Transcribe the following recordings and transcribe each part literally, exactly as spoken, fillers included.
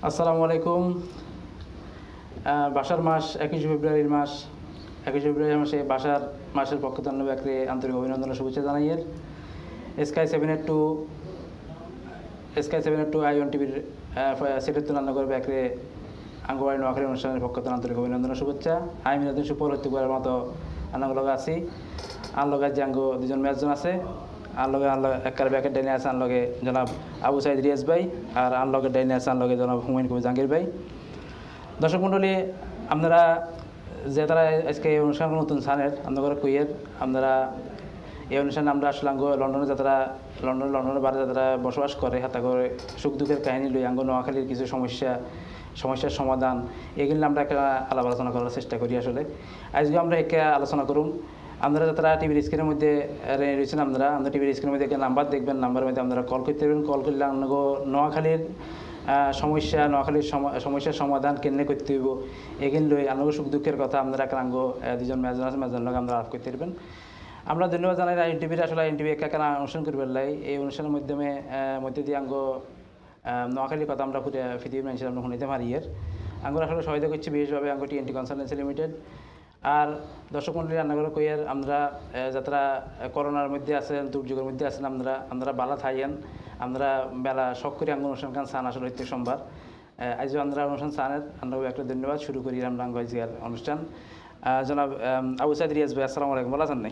আসসালামু আলাইকুম। বাসার মাস একুশে ফেব্রুয়ারির মাস একুশে ফেব্রুয়ারি মাসে বাসার মাসের পক্ষ থেকে ব্যাকরে আন্তরিক অভিনন্দন ও শুভেচ্ছা জানাইয়ের sky seven eight two sky seven eight two I one টিভির সেটের রান্নাঘর ব্যাকরে আঙ্গবাড়ি নোয়াখালী অনুষ্ঠানের পক্ষ থেকে আন্তরিক অভিনন্দন ও শুভেচ্ছা। আমি মিরাদিন সুপরহত্যিবার মতো আনাগুলো আছি আনলগার যে আঙ্গ দুজন ম্যাচজন আছে আনলগে আনলগ একবার ব্যাকের ডাইনে আছে আনলগে জনাব আবু সাইদ রিয়াজ ভাই আর আনলগের ডাইনে আছে আনলগে জনাব হুমায়ুন কবির জাহাঙ্গীর ভাই। দর্শক মণ্ডলী, আপনারা যে তারা আজকে এই অনুষ্ঠান নতুন সানের আপনাদের কইয়ের আপনারা এই অনুষ্ঠানে আমরা আসলে আঙ্গ লন্ডনে যারা লন্ডন লন্ডনের বাইরে যারা বসবাস করে হাতা করে সুখ দুঃখের কাহিনী লই আঙ্গ নোয়াখালীর কিছু সমস্যা সমস্যার সমাধান এগুলি আমরা একটা আলাপ আলোচনা করার চেষ্টা করি। আসলে আজকে আমরা একে আলোচনা করুন। আপনারা যারা টিভির স্ক্রিনের মধ্যে রয়েছেন আপনারা আপনার টিভির স্ক্রিনের মধ্যে একটা নাম্বার দেখবেন, নাম্বারের মধ্যে আপনারা কল করতে পারবেন। কল করলে আঙ্গ নোয়াখালীর সমস্যা নোয়াখালীর সমস্যার সমাধান কেন করতে হইব এগুলি লই আঙ্গ সুখ দুঃখের কথা আপনারা একটা আঙ্গ দুজন মেজন আছে মেজন লোক আপনারা আলাপ করতে পারবেন। আমরা ধন্যবাদ জানাই আইন টিভির আসলে আইন টিভি একা কেনা অনুষ্ঠান করবার লাই এই অনুষ্ঠানের মাধ্যমে মধ্যে দিয়ে আঙ্গ নোয়াখালীর কথা আমরা পৃথিবীর মানুষের আমরা শুনিতে পারি। এর আঙ্গুর আসলে সহায়তা করছি বিশেষভাবে আঙ্গ T N T consultancy limited. আর দর্শক মন্ডলী রান্নাঘর কইয়ার আমরা যারা করোনার মধ্যে আছেন দুর্যোগের মধ্যে আছেন আমরা আমরা বালা থাইয়েন আমরা বেলা শখ করি আঙ্গ অনুষ্ঠান খান সান আসলে হইতে সোমবার আজ আমরা অনুষ্ঠান সানের আমরা একটা ধন্যবাদ শুরু করি আমরা আঙ্গ অনুষ্ঠান। জনাব আবু সাইদ রিয়াজ ভাই, আসসালামু আলাইকুম। ভালো আছেন? নাই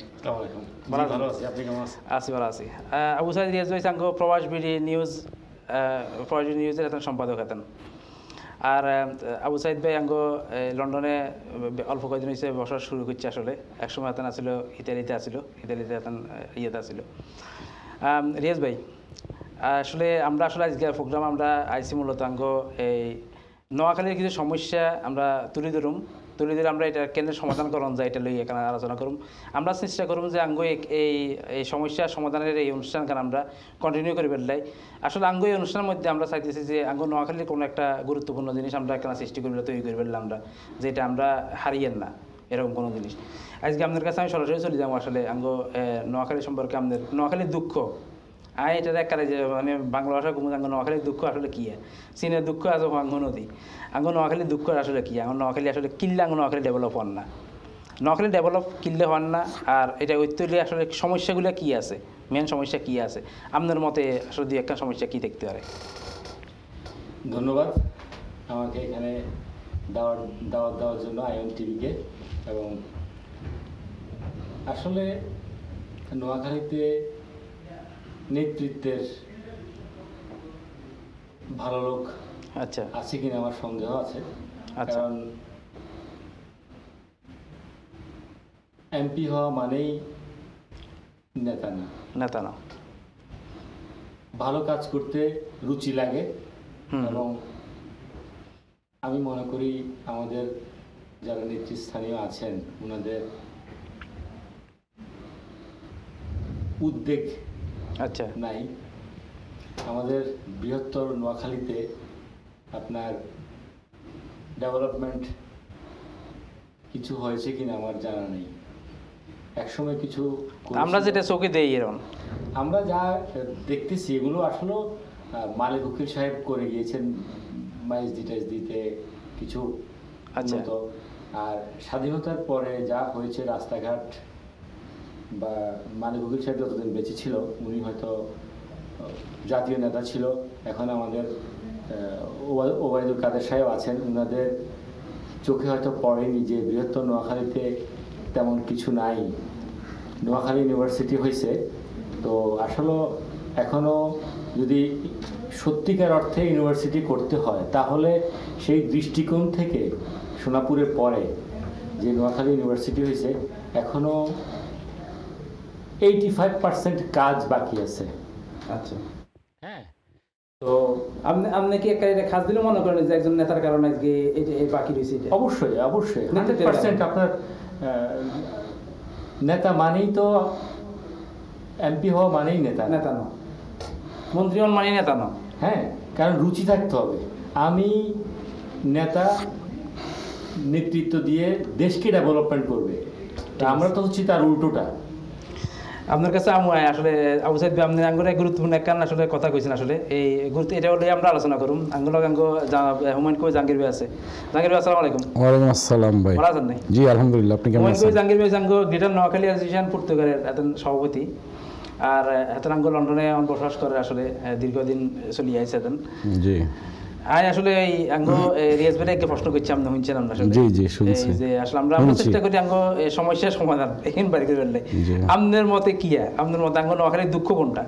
আছি, ভালো আছি। আবু সাইদ রিয়াজ ভাই আঙ্গ প্রবাস বিডি নিউজ প্রবাস বিডি নিউজের এখন সম্পাদক হতেন। আর আবু সাইদ ভাই আঙ্গ লন্ডনে অল্প কয়েকদিন হয়েছে বসবাস শুরু করছে। আসলে একসময় হাতেন আসছিল ইতালিতে আসছিল ইতালিতে হাতেন ইয়েতে আসছিল। রিয়াজ ভাই, আসলে আমরা আসলে আজকে প্রোগ্রাম আমরা আইসি মূলত আঙ্গ এই নোয়াখালীর কিছু সমস্যা আমরা তুলে ধরুম তুলে ধরে আমরা এটা কেন্দ্রের সমাধান করুন যায় এটা লই এখানে আলোচনা করুম। আমরা চেষ্টা করুম যে আঙ্গ এই এই সমস্যা সমাধানের এই অনুষ্ঠানকে আমরা কন্টিনিউ করে ফেললাই। আসলে আঙ্গ এই অনুষ্ঠানের মধ্যে আমরা চাইতেছি যে আঙ্গ নোয়াখালীর কোনো একটা গুরুত্বপূর্ণ জিনিস আমরা এখানে সৃষ্টি করে তৈরি করে ফেললাম আমরা, যেটা আমরা হারিয়েন না এরকম কোনো জিনিস। আজকে আপনাদের কাছে আমি সরাসরি চলে যাবো আসলে আঙ্গ নোয়াখালী সম্পর্কে আমাদের নোয়াখালীর দুঃখ আয় এটা দেখারে যে মানে বাংলা ভাষা ঘুমো আঙ্গ নোয়াখালীর দুঃখ আসলে কী হয়। চীনের দুঃখ আছে আঙ্গ নদী, আঙ্গ নোয়াখালীর দুঃখ আসলে কী? আঙ্গ নোয়াখালী আসলে কিনলে আঙ্গ নোয়াখালী ডেভেলপ হন না, নোয়াখালী ডেভেলপ কিনলে হন না। আর এটা ঐতিহ্য আসলে সমস্যাগুলো কী আছে, মেন সমস্যা কী আছে আপনার মতে আসলে দুই একটা সমস্যা কী দেখতে পারে? ধন্যবাদ আমাকে এখানে দাওয়াত দাওয়াত দেওয়ার জন্য আইএম টিভিকে। এবং আসলে নোয়াখালীতে নেতৃত্বের ভালো লোক আচ্ছা আছে কিনা আমার সন্দেহ আছে। কারণ এমপি হওয়া মানেই নেতা না নেতা না ভালো কাজ করতে রুচি লাগে। এবং আমি মনে করি আমাদের যারা নেতৃস্থানীয় আছেন ওনাদের উদ্বেগ আচ্ছা নাই। আমাদের বৃহত্তর নোয়াখালীতে আপনার ডেভেলপমেন্ট কিছু হয়েছে কিনা আমার জানা নেই। একসময় কিছু আমরা যেটা চোখে দেই এরকম আমরা যা দেখতেছি এগুলো আসলে মালিক উকিল সাহেব করে গিয়েছেন মাইজ ডিটেলস দিতে কিছু আচ্ছা। আর স্বাধীনতার পরে যা হয়েছে রাস্তাঘাট বা মালিক উকিল সাহেব যতদিন বেঁচে ছিল উনি হয়তো জাতীয় নেতা ছিল, এখন আমাদের ওবায়দুল কাদের সাহেব আছেন, ওনাদের চোখে হয়তো পড়েনি যে বৃহত্তর নোয়াখালীতে তেমন কিছু নাই। নোয়াখালী ইউনিভার্সিটি হয়েছে তো আসলে এখনও যদি সত্যিকার অর্থে ইউনিভার্সিটি করতে হয় তাহলে সেই দৃষ্টিকোণ থেকে সোনাপুরের পরে যে নোয়াখালী ইউনিভার্সিটি হয়েছে এখনও এইটি ফাইভ পার্সেন্ট কাজ বাকি আছে। আচ্ছা হ্যাঁ, তো আপনি আপনি কি একটা এটা খাস দিলে মনে করেন যে একজন নেতার কারণে আজকে এই বাকি রয়েছে? অবশ্যই অবশ্যই হান্ড্রেড পার্সেন্ট আপনার নেতা মানেই তো এমপি হওয়া মানেই নেতা নেতা না, মন্ত্রী হওয়া মানেই নেতা না। হ্যাঁ, কারণ রুচি থাকতে হবে। আমি নেতা নেতৃত্ব দিয়ে দেশকে ডেভেলপমেন্ট করবে, আমরা তো হচ্ছি তার উল্টোটা। আপনার কাছে আমি আসলে আবু সাইদ ভাই আপনি আঙ্গুর এক গুরুত্বপূর্ণ এক কারণ আসলে কথা কইছেন আসলে এই গুরুত্ব এটা হলে আমরা আলোচনা করুম আঙ্গুল আঙ্গ হুমায়ুন কই জাহাঙ্গীর ভাই আছে জাহাঙ্গীর ভাই আসসালামু আলাইকুম ওয়ালাইকুম আসসালাম ভাই ভালো আছেন জি আলহামদুলিল্লাহ আপনি কেমন হুমায়ুন আছেন কই জাহাঙ্গীর ভাই আঙ্গ গ্রেটার নোয়াখালী অ্যাসোসিয়েশন পর্তুগালের একজন সভাপতি আর এতন আঙ্গ লন্ডনে বসবাস করে আসলে দীর্ঘদিন চলিয়ে আইছে এতন জি আই আসলে এই আঙ্গ রিয়াজ ভাই একটা প্রশ্ন করছি আমরা শুনছেন আমরা আসলে জি জি শুনছি যে আসলে আমরা আমরা চেষ্টা করি আঙ্গ সমস্যার সমাধান এখান বাড়ি করে ফেললে আপনাদের মতে কি আপনাদের মতে আঙ্গ নোয়াখালীর দুঃখ কোনটা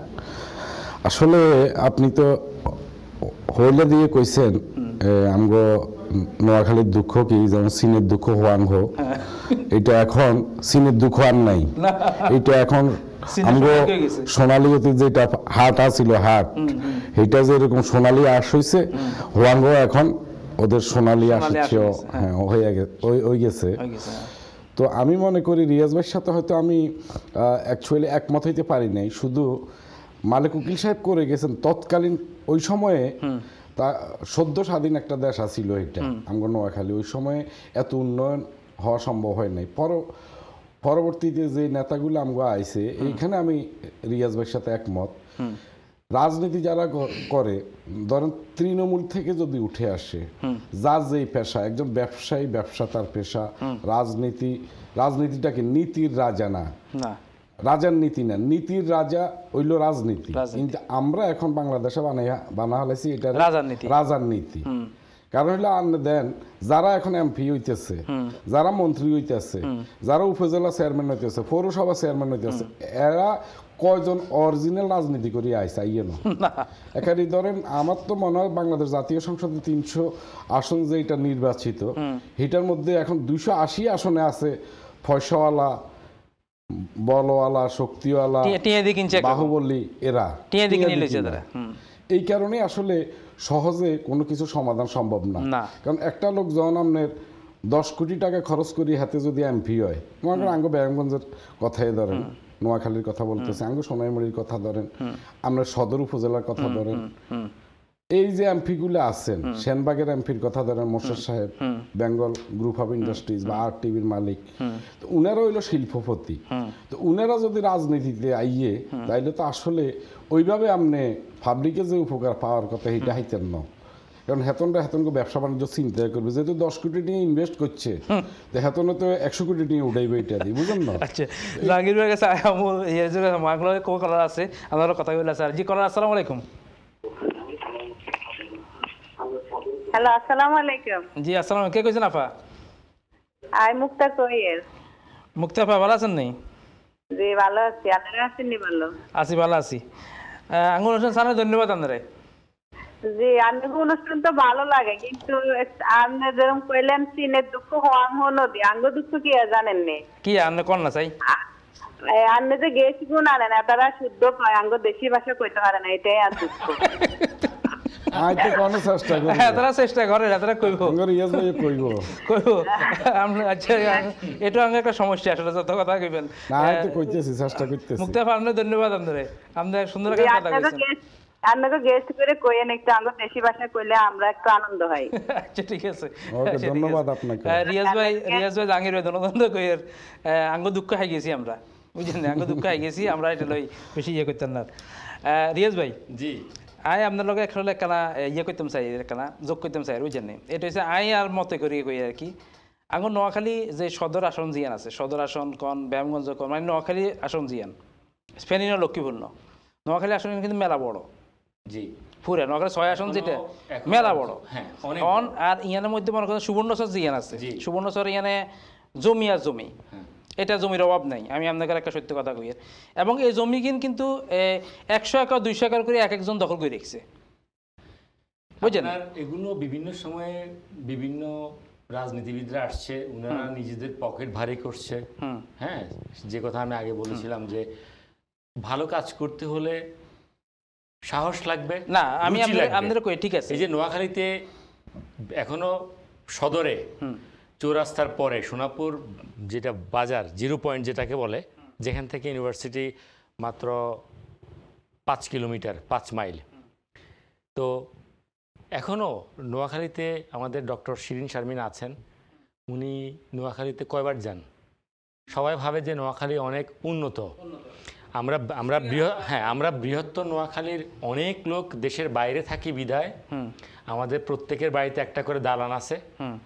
আসলে আপনি তো হইলে দিয়ে কইছেন আমগো নোয়াখালীর দুঃখ কি যেমন সিনের দুঃখ হোয়াঙ্গ এটা এখন সিনের দুঃখ আর নাই এটা এখন আমগো সোনালী অতীত যেটা হাট আছিল হাট এটা যেরকম সোনালী আশ হয়েছে হোয়াঙ্গ এখন ওদের সোনালী আসছে হ্যাঁ হয়ে ওই গেছে তো আমি মনে করি রিয়াজ ভাইয়ের সাথে হয়তো আমি অ্যাকচুয়ালি একমত হইতে পারি নাই শুধু মালিক উকিল সাহেব করে গেছেন তৎকালীন ওই সময়ে তা সদ্য স্বাধীন একটা দেশ আছিল এটা আমগো নোয়াখালী ওই সময়ে এত উন্নয়ন হওয়া সম্ভব হয় নাই পর পরবর্তীতে যে নেতাগুলো আমগো আইছে এইখানে আমি রিয়াজ ভাইয়ের সাথে একমত রাজনীতি যারা করে ধরেন তৃণমূল থেকে যদি উঠে আসে যার যেই পেশা একজন ব্যবসায়ী ব্যবসা তার পেশা রাজনীতি রাজনীতিটাকে নীতির রাজা না রাজার নীতি না নীতির রাজা হইল রাজনীতি কিন্তু আমরা এখন বাংলাদেশে বানাইয়া বানা হলাইছি এটা রাজার নীতি কারণ হইলে আপনি দেন যারা এখন এমপি হইতেছে যারা মন্ত্রী হইতেছে যারা উপজেলা চেয়ারম্যান হইতেছে পৌরসভা চেয়ারম্যান হইতেছে এরা কয়জন অরিজিনাল রাজনীতি করি আইসা ইয়ে না এখানে ধরেন আমার তো মনে হয় বাংলাদেশ জাতীয় সংসদে তিনশো আসন যে এটা নির্বাচিত এটার মধ্যে এখন দুইশো আশি আসনে আছে পয়সাওয়ালা বলওয়ালা শক্তিওয়ালা বাহুবলী এরা এই কারণে আসলে সহজে কোনো কিছু সমাধান সম্ভব না কারণ একটা লোক যখন আপনার দশ কোটি টাকা খরচ করি হাতে যদি এমপি হয় মনে করেন আঙ্গ ব্যায়ামগঞ্জের কথাই ধরেন নোয়াখালীর কথা বলতেছে আঙ্গ সোনাইমুড়ির কথা ধরেন আমরা সদর উপজেলার কথা ধরেন এই যে এমপি গুলো আছেন সেনবাগের এমপির কথা ধরেন মোর্শেদ সাহেব বেঙ্গল গ্রুপ অফ ইন্ডাস্ট্রিজ বা আর টিভির মালিক তো উনারা হইলো শিল্পপতি তো উনারা যদি রাজনীতিতে আইয়ে তাইলে তো আসলে ওইভাবে আপনি পাবলিকে যে উপকার পাওয়ার কথা এটা হাইতেন না কারণ হেতনটা হেতনকে ব্যবসা বাণিজ্য চিন্তা করবে যেহেতু দশ কোটি নিয়ে ইনভেস্ট করছে তো হেতনে তো একশো কোটি নিয়ে উঠাইবে এটা দিয়ে বুঝলেন না আচ্ছা জাহাঙ্গীর ভাই কাছে মাগলো কো কলার আছে আমার কথা বলে স্যার জি কলার আসসালামু আলাইকুম হ্যালো আসসালামু আলাইকুম জি আসসালাম কে কইছেন আপা আই মুক্তা কইয়ের মুক্তা আপা ভালো আছেন নি জি ভালো আছি আপনারা আছেন নি ভালো আছি ভালো আছি আঙ্গুর অনুষ্ঠান সামনে ধন্যবাদ আপনারে জি আঙ্গুর অনুষ্ঠান তো ভালো লাগে কিন্তু আপনি যেরকম কইলেন চীনের দুঃখ হওয়াং নদী আঙ্গুর দুঃখ কি জানেন নি কি আপনি কোন না চাই আপনি যে গেছি গুণ আনেন তারা শুদ্ধ পায় আঙ্গুর দেশি ভাষা কইতে পারে না এটাই আর দুঃখ আইতে কোন চেষ্টা করি তারা চেষ্টা করে তারা কইব আঙ্গুর ইয়াস ভাই কইব কইব আমরা আচ্ছা এটা আঙ্গুর একটা সমস্যা আসলে যত কথা কইবেন না আইতে কইতেছি চেষ্টা করতেছি মুক্তা আপা আপনাকে ধন্যবাদ আপনারে আপনি সুন্দর একটা কথা কইছেন আপনাকে গেস্ট করে কইেন একটু আঙ্গুর দেশি ভাষা কইলে আমরা একটু আনন্দ হই আচ্ছা ঠিক আছে ওকে ধন্যবাদ আপনাকে রিয়াজ ভাই রিয়াজ ভাই জাহাঙ্গীর ভাই ধন্যবাদ কইের আঙ্গুর দুঃখ হাই গেছি আমরা বুঝছেন আঙ্গুর দুঃখ হাই গেছি আমরা এটা লই বেশি ইয়ে করতেন না রিয়াজ ভাই জি আই আপনার লগে একটা একখানা ইয়ে করতাম চাই একখানা যোগ করতাম চাই বুঝছেন এটা হচ্ছে আই আর মতে করি কই আর কি আঙ্গুর নোয়াখালী যে সদর আসন জিয়ান আছে সদর আসন কন ব্যায়ামগঞ্জ কন মানে নোয়াখালী আসন জিয়ান স্পেনিন লক্ষ্মীপূর্ণ নোয়াখালী আসন কিন্তু মেলা বড় জি পুরা নোয়াখালী ছয় আসন যেটা মেলা বড় অন আর ইয়ানের মধ্যে মনে করেন সুবর্ণচর জিয়ান আছে সুবর্ণচর ইয়ানে জমি আর জমি এটা জমির অভাব নাই আমি আপনাকে একটা সত্য কথা কই এবং এই জমি কিন্তু একশো একর দুইশো একর করে এক একজন দখল করে রেখেছে বুঝছেন এগুলো বিভিন্ন সময়ে বিভিন্ন রাজনীতিবিদরা আসছে ওনারা নিজেদের পকেট ভারী করছে হ্যাঁ যে কথা আমি আগে বলেছিলাম যে ভালো কাজ করতে হলে সাহস লাগবে না আমি আপনাদের কই ঠিক আছে এই যে নোয়াখালীতে এখনো সদরে চৌরাস্তার পরে সোনাপুর যেটা বাজার জিরো পয়েন্ট যেটাকে বলে যেখান থেকে ইউনিভার্সিটি মাত্র পাঁচ কিলোমিটার পাঁচ মাইল তো এখনও নোয়াখালীতে আমাদের ডক্টর শিরিন শারমিন আছেন উনি নোয়াখালীতে কয়বার যান সবাই ভাবে যে নোয়াখালী অনেক উন্নত আমরা আমরা বৃহৎ হ্যাঁ আমরা বৃহত্তর নোয়াখালীর অনেক লোক দেশের বাইরে থাকি বিধায় আমাদের প্রত্যেকের বাড়িতে একটা করে দালান আছে।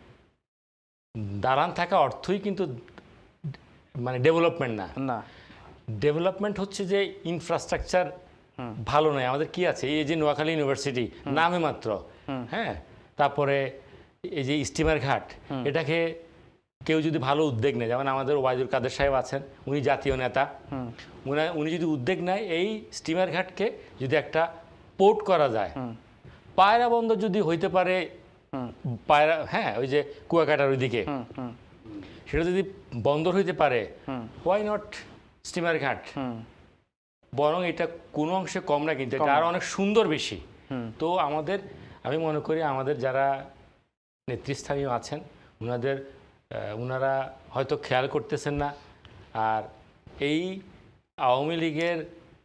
দালান থাকা অর্থই কিন্তু মানে ডেভেলপমেন্ট না। না, ডেভেলপমেন্ট হচ্ছে যে ইনফ্রাস্ট্রাকচার ভালো নয়। আমাদের কি আছে, এই যে নোয়াখালী ইউনিভার্সিটি নামে মাত্র, হ্যাঁ, তারপরে এই যে স্টিমার ঘাট, এটাকে কেউ যদি ভালো উদ্যোগ নেয়, যেমন আমাদের ওবায়দুল কাদের সাহেব আছেন, উনি জাতীয় নেতা, উনি যদি উদ্যোগ নেয় এই স্টিমার ঘাটকে যদি একটা পোর্ট করা যায়, পায়রা বন্দর যদি হইতে পারে, পায়রা হ্যাঁ ওই যে কুয়াকাটার ওইদিকে, সেটা যদি বন্দর হইতে পারে, হোয়াই নট স্টিমার ঘাট? বরং এটা কোনো অংশে কম না, কিন্তু এটা আরো অনেক সুন্দর বেশি। তো আমাদের আমি মনে করি আমাদের যারা নেতৃস্থানীয় আছেন ওনাদের ওনারা হয়তো খেয়াল করতেছেন না। আর এই আওয়ামী লীগের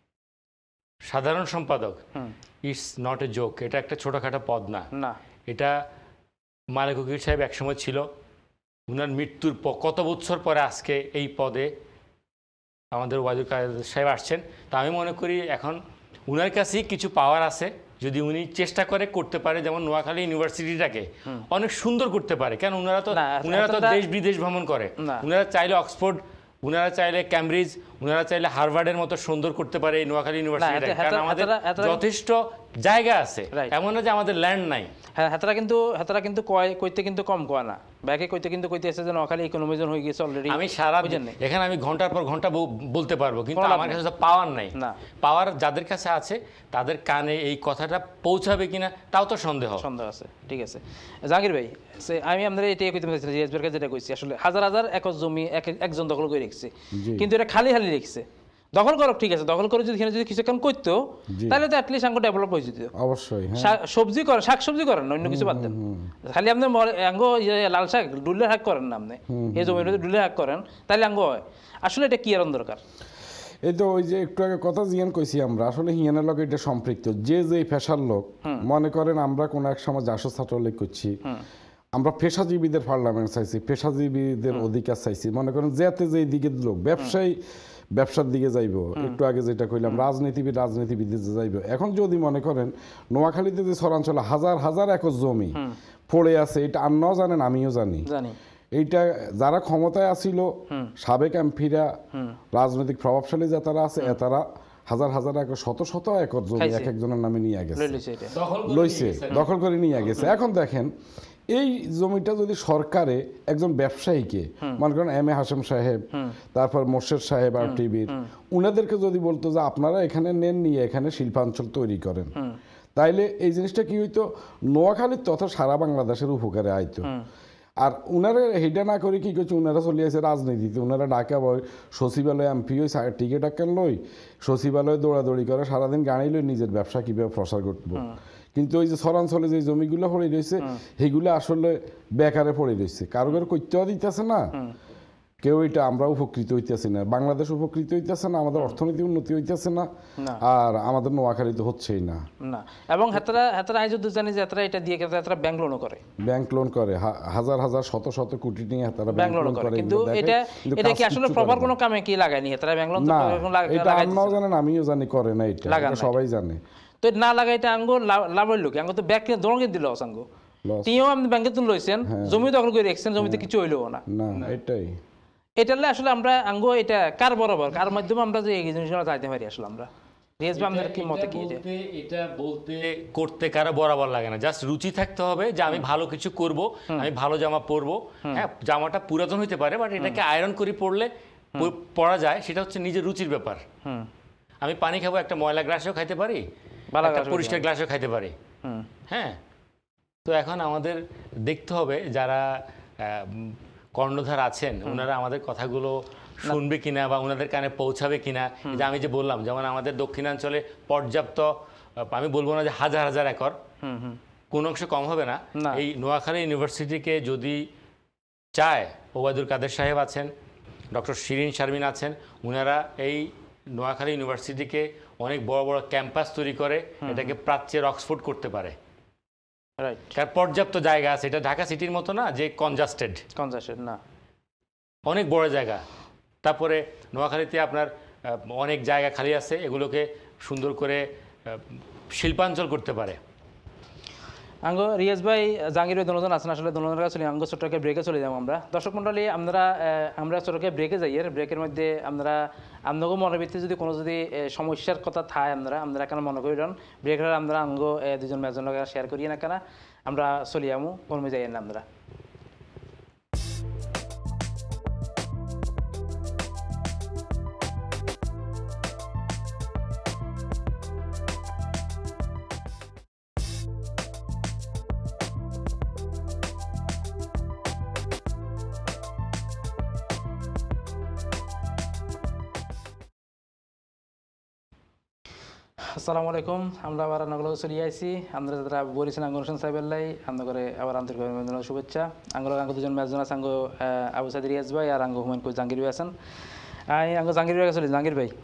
সাধারণ সম্পাদক ইটস নট এ জোক, এটা একটা ছোটোখাটো পদ না। না, এটা মালিক উকিল সাহেব একসময় ছিল, ওনার মৃত্যুর কত বছর পরে আজকে এই পদে আমাদের ওয়াজুর কাদের সাহেব আসছেন। তা আমি মনে করি এখন উনার কাছেই কিছু পাওয়ার আছে, যদি উনি চেষ্টা করে করতে পারে, যেমন নোয়াখালী ইউনিভার্সিটিটাকে অনেক সুন্দর করতে পারে। কেন ওনারা তো ওনারা তো দেশ বিদেশ ভ্রমণ করে, ওনারা চাইলে অক্সফোর্ড, ওনারা চাইলে ক্যামব্রিজ, ওনারা চাইলে হার্ভার্ডের মতো সুন্দর করতে পারে এই নোয়াখালী ইউনিভার্সিটিটাকে, কারণ আমাদের যথেষ্ট জায়গা আছে, এমন না যে আমাদের ল্যান্ড নাই। হ্যাঁ, হাতারা কিন্তু হাতারা কিন্তু কয় কইতে কিন্তু কম কয় না, ব্যাকে কইতে কিন্তু কইতে আছে যে নোয়াখালী ইকোনমিজন হয়ে গেছে অলরেডি। আমি সারা এখানে আমি ঘন্টার পর ঘন্টা বলতে পারবো, কিন্তু আমার কাছে পাওয়ার নাই। না, পাওয়ার যাদের কাছে আছে তাদের কানে এই কথাটা পৌঁছাবে কিনা তাও তো সন্দেহ সন্দেহ আছে। ঠিক আছে জাহাঙ্গীর ভাই, আমি আপনাদের এটাই কইতে চাইছি, রিয়াজবের কাছে যেটা কইছি, আসলে হাজার হাজার একর জমি একজন দখল করে রেখেছে, কিন্তু এটা খালি খালি রেখেছে। দখল করো ঠিক আছে, দখল করে যদি এখানে যদি কিছু কাম করতো তাহলে তো অ্যাটলিস্ট আঙ্গো ডেভেলপ হয়ে যেত। অবশ্যই সবজি করেন, শাক সবজি করেন, অন্য কিছু বাদ দেন, খালি আপনি আঙ্গো লাল শাক ডুলের শাক করেন না, আপনি এই জমির মধ্যে ডুলের শাক করেন, তাহলে আঙ্গো হয়। আসলে এটা কি আর দরকার? এই তো ওই যে একটু আগে কথা জিয়ান কইছি, আমরা আসলে হিয়ানের লোক এটা সম্পৃক্ত, যে যে পেশার লোক মনে করেন আমরা কোন এক সময় জাসদ ছাত্রলীগ করছি, আমরা পেশাজীবীদের পার্লামেন্ট চাইছি, পেশাজীবীদের অধিকার চাইছি, মনে করেন যেতে যে দিকের লোক ব্যবসায়ী ব্যবসার দিকে যাইব, একটু আগে যেটা কইলাম রাজনীতিবিদ রাজনীতিবিদের যাইব। এখন যদি মনে করেন নোয়াখালীতে যে শহরাঞ্চলে হাজার হাজার একর জমি পড়ে আছে, এটা আপনিও জানেন আমিও জানি, এইটা যারা ক্ষমতায় আসিল সাবেক এমপিরা, রাজনৈতিক প্রভাবশালী যারা আছে, এতারা হাজার হাজার একর শত শত একর জমি এক একজনের নামে নিয়ে গেছে, লইছে, দখল করে নিয়ে গেছে। এখন দেখেন এই জমিটা যদি সরকারে একজন ব্যবসায়ীকে, মনে করেন এম এ হাশেম সাহেব, তারপর মোর্শেদ সাহেব আর টিভির, উনাদেরকে যদি বলতো যে আপনারা এখানে নেন, নিয়ে এখানে শিল্পাঞ্চল তৈরি করেন, তাইলে এই জিনিসটা কি হইতো, নোয়াখালীর তথা সারা বাংলাদেশের উপকারে আইতো। আর উনারা হেডা না করে কি করছে, উনারা চলে আসে রাজনীতিতে, উনারা ঢাকা বয় সচিবালয় এমপি ওই টিকিট আঁকেন লই, সচিবালয়ে দৌড়াদৌড়ি করে সারাদিন গাড়ি লই নিজের ব্যবসা কীভাবে প্রসার করবো। কিন্তু ওই যে শহরাঞ্চলে যে জমিগুলো পড়ে রয়েছে সেগুলো আসলে বেকারে পড়ে রয়েছে, কারো কারো করতেও দিতেছে না কেউ, এটা আমরা উপকৃত হইতেছি না, বাংলাদেশ উপকৃত হইতেছে না, আমাদের অর্থনীতি উন্নতি হইতেছে না, আর আমাদের নোয়াখালী তো হচ্ছেই না। না, এবং হেতারা হেতারা আই যদি জানি যে হেতারা এটা দিয়ে হেতারা ব্যাংক লোনও করে, ব্যাংক লোন করে হাজার হাজার শত শত কোটি নিয়ে হেতারা ব্যাংক লোন করে, কিন্তু এটা এটা কি আসলে প্রপার কোনো কামে কি লাগায়নি হেতারা ব্যাংক লোন? তো এটা আপনিও জানেন আমিও জানি করে না, এটা সবাই জানে। তো না লাগাই এটা আঙ্গো লাভ হইল কি? আঙ্গো তো ব্যাংক দোলকে দিল আঙ্গো, তিনিও আপনি ব্যাংকে তুলে লইছেন, জমি দখল করে রেখেছেন, জমিতে কিছু হইলো না। না, এটাই এটালে আসলে আমরা আঙ্গো এটা কার বরাবর, কার মাধ্যমে আমরা যে এই জিনিসগুলো চাইতে পারি আসলে আমরা কি মতে কি এটা বলতে করতে কারো বরাবর লাগে না, জাস্ট রুচি থাকতে হবে যে আমি ভালো কিছু করব, আমি ভালো জামা পরবো। হ্যাঁ, জামাটা পুরাতন হইতে পারে, বাট এটাকে আয়রন করে পরলে পরা যায়, সেটা হচ্ছে নিজের রুচির ব্যাপার। আমি পানি খাবো, একটা ময়লা গ্লাসেও খাইতে পারি, পরিষ্কার গ্লাসও খাইতে পারি। হ্যাঁ, তো এখন আমাদের দেখতে হবে যারা কর্ণধার আছেন ওনারা আমাদের কথাগুলো শুনবে কিনা বা ওনাদের কানে পৌঁছাবে কিনা। যে আমি যে বললাম, যেমন আমাদের দক্ষিণাঞ্চলে পর্যাপ্ত, আমি বলবো না যে হাজার হাজার একর, কোন অংশ কম হবে না। এই নোয়াখালী ইউনিভার্সিটিকে যদি চায়, ওবায়দুল কাদের সাহেব আছেন, ডক্টর শিরিন শারমিন আছেন, ওনারা এই নোয়াখালী ইউনিভার্সিটিকে অনেক বড় বড় ক্যাম্পাস তৈরি করে এটাকে প্রাচ্যের অক্সফোর্ড করতে পারে। কারণ পর্যাপ্ত জায়গা আছে, এটা ঢাকা সিটির মতো না যে কনজাস্টেড, কনজাস্টেড না, অনেক বড় জায়গা। তারপরে নোয়াখালীতে আপনার অনেক জায়গা খালি আছে, এগুলোকে সুন্দর করে শিল্পাঞ্চল করতে পারে। আঙ্গো রিয়াজ ভাই, জাহাঙ্গীর ভাই দুজন আছেন, আসলে দুজনের কাছে চলে আঙ্গো ছোটকে ব্রেকে চলে যাবো আমরা। দর্শক মন্ডলী, আমরা আমরা ছোটকে ব্রেকে যাই। এর ব্রেকের মধ্যে আমরা আপনাকে মনের ভিত্তি যদি কোনো যদি সমস্যার কথা থাকে আমরা আমরা এখানে মনে করিলেন ব্রেকের আমরা আঙ্গো দুজন মেজন লোক শেয়ার করি না কেন আমরা চলে যাবো কর্মে যাই না আমরা। আসসালামু আলাইকুম, আমরা আবার রান্নাগুলো চলে আইসি। আমরা যারা বলেছেন আঙ্গুর হোসেন সাহেবেল্লাই আমরা করে আবার আন্তরিক শুভেচ্ছা। আঙ্গুর আঙ্গু দুজন ম্যাচজন আছে, আঙ্গু আবু সাদি রিয়াজ ভাই আর আঙ্গু হুমায়ুন কোচ জাহাঙ্গীর ভাই আছেন। আমি আঙ্গু জাহাঙ্গীর ভাই চলি। জাহাঙ্গীর ভাই,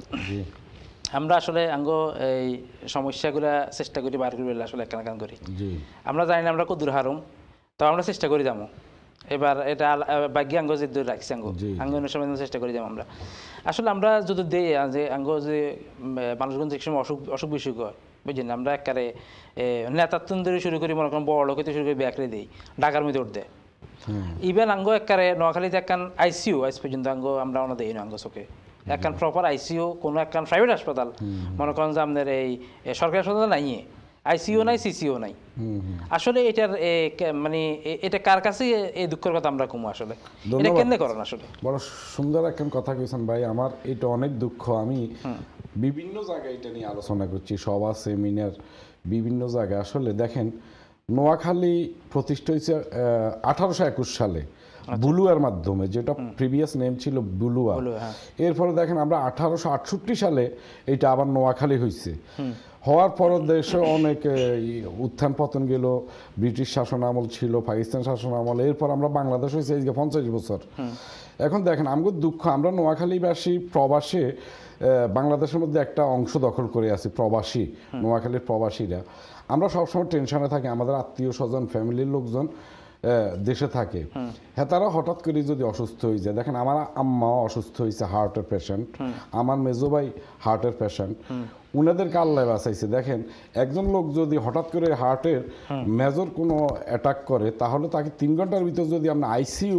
আমরা আসলে আঙ্গু এই সমস্যাগুলো চেষ্টা করি বার করি আসলে এক কান করি। আমরা জানি না আমরা কত দূর হারুম, তো আমরা চেষ্টা করি যাবো। এবার এটা ভাগ্য আঙ্গ যে দূর রাখছি আঙ্গু আঙ্গ সময় চেষ্টা করি যাবো আমরা। আসলে আমরা যদি দেই যে আঙ্গ যে মানুষগুলো যে সময় অসুখ অসুখ বিসুখ হয় বুঝলেন, আমরা একারে নেতাত্তন ধরে শুরু করি, মনে করেন বড় লোকে শুরু করি ব্যাকরে দিই ঢাকার মধ্যে উঠতে। ইভেন আঙ্গ একারে নোয়াখালীতে একখান আইসিইউ আজ পর্যন্ত আঙ্গ আমরা ওনা দিই না আঙ্গ চোখে একখান প্রপার আইসিইউ কোনো একখান প্রাইভেট হাসপাতাল মনে করেন যে আপনার এই সরকারি হাসপাতাল নাই, আইসিইউ নাই, সিসিও নাই। আসলে এটার মানে এটা কার কাছে এই দুঃখের কথা আমরা কমু আসলে এটা কেন করেন? আসলে বড় সুন্দর একটা কথা কইছেন ভাই, আমার এটা অনেক দুঃখ। আমি বিভিন্ন জায়গায় এটা নিয়ে আলোচনা করছি, সভা সেমিনার বিভিন্ন জায়গায়। আসলে দেখেন, নোয়াখালী প্রতিষ্ঠা হয়েছে আঠারোশো একুশ সালে বুলুয়ার মাধ্যমে, যেটা প্রিভিয়াস নেম ছিল বুলুয়া। এরপরে দেখেন আমরা আঠারোশো আটষট্টি সালে এটা আবার নোয়াখালী হয়েছে। হওয়ার পর দেশে অনেক উত্থান পতন গেল, ব্রিটিশ শাসন আমল ছিল, পাকিস্তান শাসন আমল, এরপর আমরা বাংলাদেশ হয়েছে এই যে পঞ্চাশ বছর। এখন দেখেন আমাদের দুঃখ, আমরা নোয়াখালীবাসী প্রবাসে বাংলাদেশের মধ্যে একটা অংশ দখল করে আছি, প্রবাসী নোয়াখালীর প্রবাসীরা। আমরা সবসময় টেনশনে থাকি, আমাদের আত্মীয় স্বজন ফ্যামিলির লোকজন দেশে থাকে, হ্যাঁ তারা হঠাৎ করে যদি অসুস্থ হয়ে যায়। দেখেন আমার আম্মাও অসুস্থ হয়েছে, হার্টের পেশেন্ট, আমার মেজো ভাই হার্টের পেশেন্ট, উনাদেরকে আল্লাহ বাঁচাইছে। দেখেন একজন লোক যদি হঠাৎ করে হার্টের মেজর কোনো অ্যাটাক করে, তাহলে তাকে তিন ঘন্টার ভিতর যদি আপনি আইসিইউ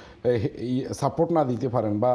সাপোর্ট না দিতে পারেন বা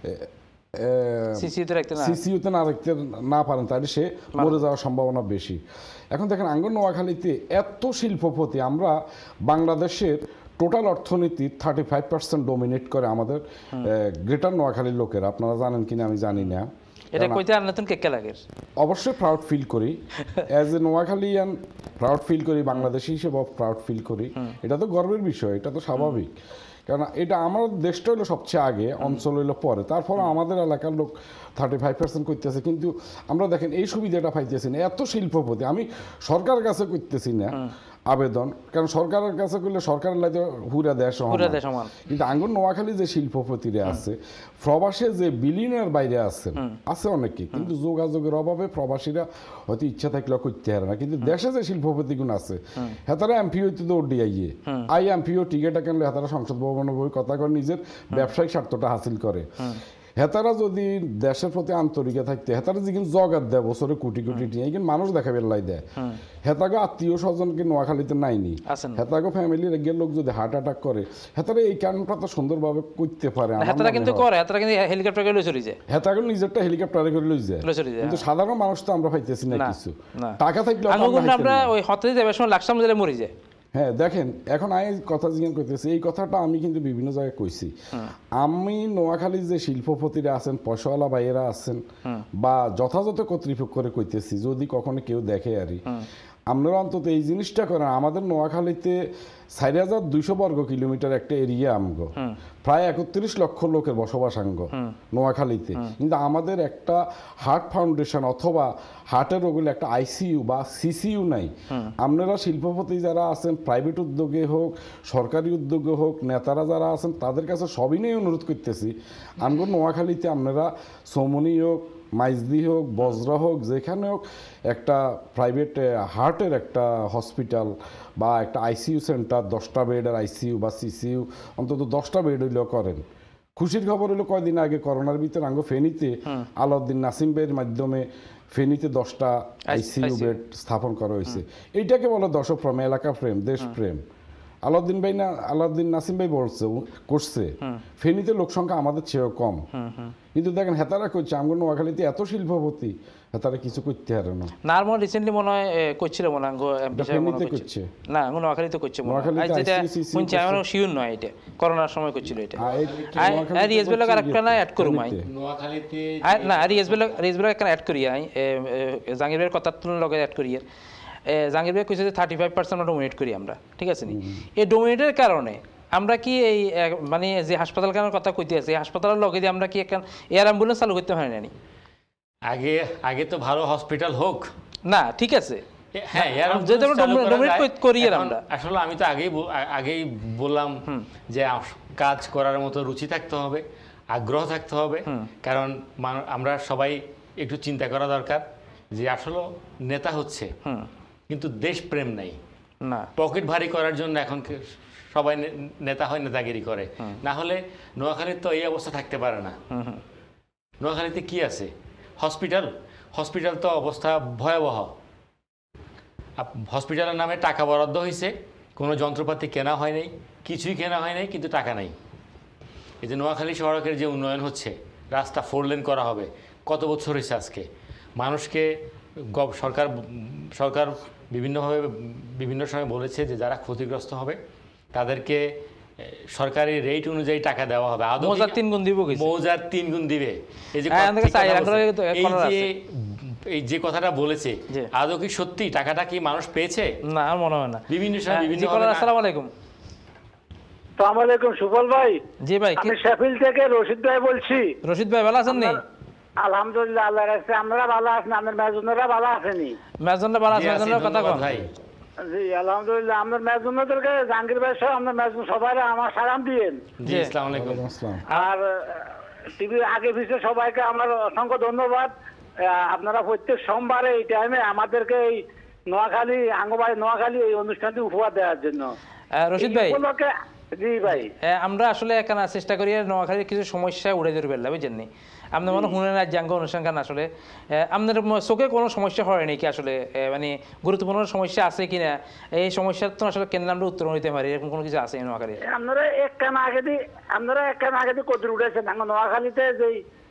সিসিইউতে না রাখতে না পারেন, তাহলে সে মরে যাওয়ার সম্ভাবনা বেশি। এখন দেখেন আঙ্গ নোয়াখালীতে এত শিল্পপতি, আমরা বাংলাদেশের টোটাল অর্থনীতির থার্টি ফাইভ পার্সেন্ট ডোমিনেট করে আমাদের গ্রেটার নোয়াখালীর লোকেরা। আপনারা জানেন কিনা আমি জানি না, এটা কইতে আর নতুন কেকে লাগে। অবশ্যই প্রাউড ফিল করি as a Noakhalian, proud feel করি, বাংলাদেশি হিসেবে প্রাউড ফিল করি। এটা তো গর্বের বিষয়, এটা তো স্বাভাবিক, কারণ এটা আমার দেশটা হলো সবচেয়ে আগে, অঞ্চল হইলো পরে, তারপর আমাদের এলাকার লোক থার্টি ফাইভ পার্সেন্ট করতেছে। কিন্তু আমরা দেখেন এই সুবিধাটা পাইতেছি না, এত শিল্পপতি। আমি সরকারের কাছে করতেছি না আবেদন, কারণ সরকারের কাছে করলে সরকারের লাগে হুরা দেয় সমান, কিন্তু আঙ্গুর নোয়াখালী যে শিল্পপতিরা আছে, প্রবাসে যে বিলিয়নের বাইরে আছেন আছে অনেকে, কিন্তু যোগাযোগের অভাবে প্রবাসীরা হয়তো ইচ্ছা থাকলেও করতে পারে না। কিন্তু দেশে যে শিল্পপতিগুলো আছে, হেতারা এমপি হইতে তো ওডি আইয়ে আই এমপিও টিকিট কিনলে হেতারা সংসদ ভবনে বই কথা করে নিজের ব্যবসায়িক স্বার্থটা হাসিল করে। হেতারা যদি দেশের প্রতি আন্তরিক থাকতে, হেতারা যেখানে জগাত দেয় বছরে কোটি কোটি টিয়া, কিন্তু মানুষ দেখা বেলাই দেয়। হেতাকে আত্মীয় স্বজনকে নোয়াখালীতে নাইনি, হেতাকে ফ্যামিলির একজন লোক যদি হার্ট অ্যাটাক করে, হেতারা এই কারণটা তো সুন্দরভাবে করতে পারে। হেতারা কিন্তু করে, হেতারা কিন্তু হেলিকপ্টার করে চলে যায়, হেতাকে নিজেরটা হেলিকপ্টারে করে লই যায়। কিন্তু সাধারণ মানুষ তো আমরা পাইতেছি না কিছু, টাকা থাকলে আমরা ওই হতে যাবে সময় লাকসাম জেলে মরে যায়। হ্যাঁ দেখেন, এখন আমি কথা জিজ্ঞাসা করতেছি, এই কথাটা আমি কিন্তু বিভিন্ন জায়গায় কইছি। আমি নোয়াখালীর যে শিল্পপতিরা আছেন, পয়সাওয়ালা ভাইয়েরা আছেন, বা যথাযথ কর্তৃপক্ষরে কইতেছি, যদি কখনো কেউ দেখে আরই, আপনারা অন্তত এই জিনিসটা করেন। আমাদের নোয়াখালীতে চার হাজার দুইশো বর্গ কিলোমিটার একটা এরিয়া আমগো, প্রায় একত্রিশ লক্ষ লোকের বসবাস আঙ্গ নোয়াখালীতে, কিন্তু আমাদের একটা হার্ট ফাউন্ডেশন অথবা হার্টের রোগের একটা আইসিইউ বা সিসিইউ নাই। আপনারা শিল্পপতি যারা আছেন, প্রাইভেট উদ্যোগে হোক সরকারি উদ্যোগে হোক, নেতারা যারা আছেন, তাদের কাছে সবই নিয়ে অনুরোধ করতেছি, আমগো নোয়াখালীতে আপনারা সোমনি হোক, মাইজদি হোক, বজরা হোক, যেখানে হোক একটা প্রাইভেট হার্টের একটা হসপিটাল বা একটা আইসিইউ সেন্টার, দশটা বেডের আইসিইউ বা সিসিইউ অন্তত দশটা বেড হইলেও করেন, খুশির খবর হলো কয়দিন আগে করোনার ভিতর আঙ্গো ফেনীতে আলাউদ্দিন নাসিম ভাইয়ের মাধ্যমে ফেনীতে দশটা আইসিইউ বেড স্থাপন করা হয়েছে। এইটাকে বলো দশপ্রেম, এলাকা প্রেম, দেশ প্রেম। আলাউদ্দিন ভাই না আলাউদ্দিন নাসিম ভাই বলছে করছে ফেনীতে লোক সংখ্যা আমাদের চেয়েও কম, কিন্তু দেখেন হেতারা করছে আমগুলো নোয়াখালীতে এত শিল্পপতি হেতারা কিছু করতে পারে না। না আর মনে রিসেন্টলি মনে হয় করছিল মনে হয় ফেনীতে করছে না আঙ্গো নোয়াখালীতে করছে মনে হয়, যেটা শুনছি আমি শিওর নয়, এটা করোনার সময় করছিল এটা। আর রিএসবেল আরেকটা না অ্যাড করুম আই নোয়াখালীতে না রিএসবেল রিএসবেল একটা অ্যাড করি আই জাহাঙ্গীর ভাইয়ের কথার তুলনায় লগে অ্যাড করি। জাহাঙ্গীর ভাই কইছে যে থার্টি ফাইভ পার্সেন্ট ডোমিনেট করি আমরা, ঠিক আছে নি? এই ডোমিনেটের কারণে আমরা কি এই মানে যে হাসপাতালখানার কথা কইতে আছে, হাসপাতালের লগে দিয়ে আমরা কি একটা এয়ার অ্যাম্বুলেন্স চালু করতে পারি না? আগে আগে তো ভালো হসপিটাল হোক না, ঠিক আছে, হ্যাঁ আসলে আমি তো আগেই আগেই বললাম যে কাজ করার মতো রুচি থাকতে হবে, আগ্রহ থাকতে হবে, কারণ আমরা সবাই একটু চিন্তা করা দরকার যে আসলে নেতা হচ্ছে কিন্তু দেশ প্রেম নাই, না পকেট ভারী করার জন্য এখন সবাই নেতা হয়, নেতাগিরি করে। না হলে নোয়াখালীর তো এই অবস্থা থাকতে পারে না। নোয়াখালীতে কি আছে? হসপিটাল হসপিটাল তো অবস্থা ভয়াবহ। হসপিটালের নামে টাকা বরাদ্দ হয়েছে, কোনো যন্ত্রপাতি কেনা হয় নাই, কিছুই কেনা হয় নাই, কিন্তু টাকা নাই। এই যে নোয়াখালী সড়কের যে উন্নয়ন হচ্ছে, রাস্তা ফোর লেন করা হবে, কত বছর হয়েছে আজকে? মানুষকে সরকার সরকার বিভিন্নভাবে বিভিন্ন সময় বলেছে যে যারা ক্ষতিগ্রস্ত হবে তাদেরকে সরকারি রেট অনুযায়ী টাকা দেওয়া হবে, মৌজার তিন গুণ দিবে মৌজার তিন গুণ দিবে। এই যে এই যে কথাটা বলেছে আদৌ কি সত্যি? টাকাটা কি মানুষ পেয়েছে? না মনে হয় না। বিভিন্ন সময় বিভিন্ন। আসসালামু আলাইকুম। আসসালামু আলাইকুম সুফল ভাই। জি ভাই, আমি শেফিল থেকে রশিদ ভাই বলছি। রশিদ ভাই ভালো আছেন নি? আলহামদুলিল্লাহ, আল্লাহর কাছে আমরা ভালো আছি, আমাদের মেজুনরা ভালো আছেনি? মেজুনরা ভালো আছে, মেজুনরা কথা কন ভাই। জি আলহামদুলিল্লাহ, আমাদের মেজুনদেরকে জাহাঙ্গীর ভাই সহ আমাদের মেজুন সবাই আমার সালাম দিয়েন। জি আসসালামু আলাইকুম। আর টিভির আগে পিছিয়ে সবাইকে আমার অসংখ্য ধন্যবাদ। আপনারা প্রত্যেক সোমবারে এই টাইমে আমাদেরকে এই নোয়াখালী আঙ্গবাড়ি নোয়াখালী এই অনুষ্ঠানটি উপহার দেওয়ার জন্য। রশিদ ভাই, জি ভাই, আমরা আসলে এখানে চেষ্টা করি নোয়াখালীর কিছু সমস্যা উড়ে ধরে ফেললাম, বুঝছেন নি? আপনার মনে শুনে না জাঙ্গ অনুষ্ঠান খান আসলে আপনার চোখে কোনো সমস্যা হয় নাকি? আসলে মানে গুরুত্বপূর্ণ সমস্যা আছে কিনা, এই সমস্যার তো আসলে কেন্দ্রে আমরা উত্তর নিতে পারি, এরকম কোনো কিছু আছে নোয়াখালী? আপনারা এক কান আগে দিয়ে আপনারা এক কান আগে দিয়ে কত উঠেছেন নোয়াখালীতে যে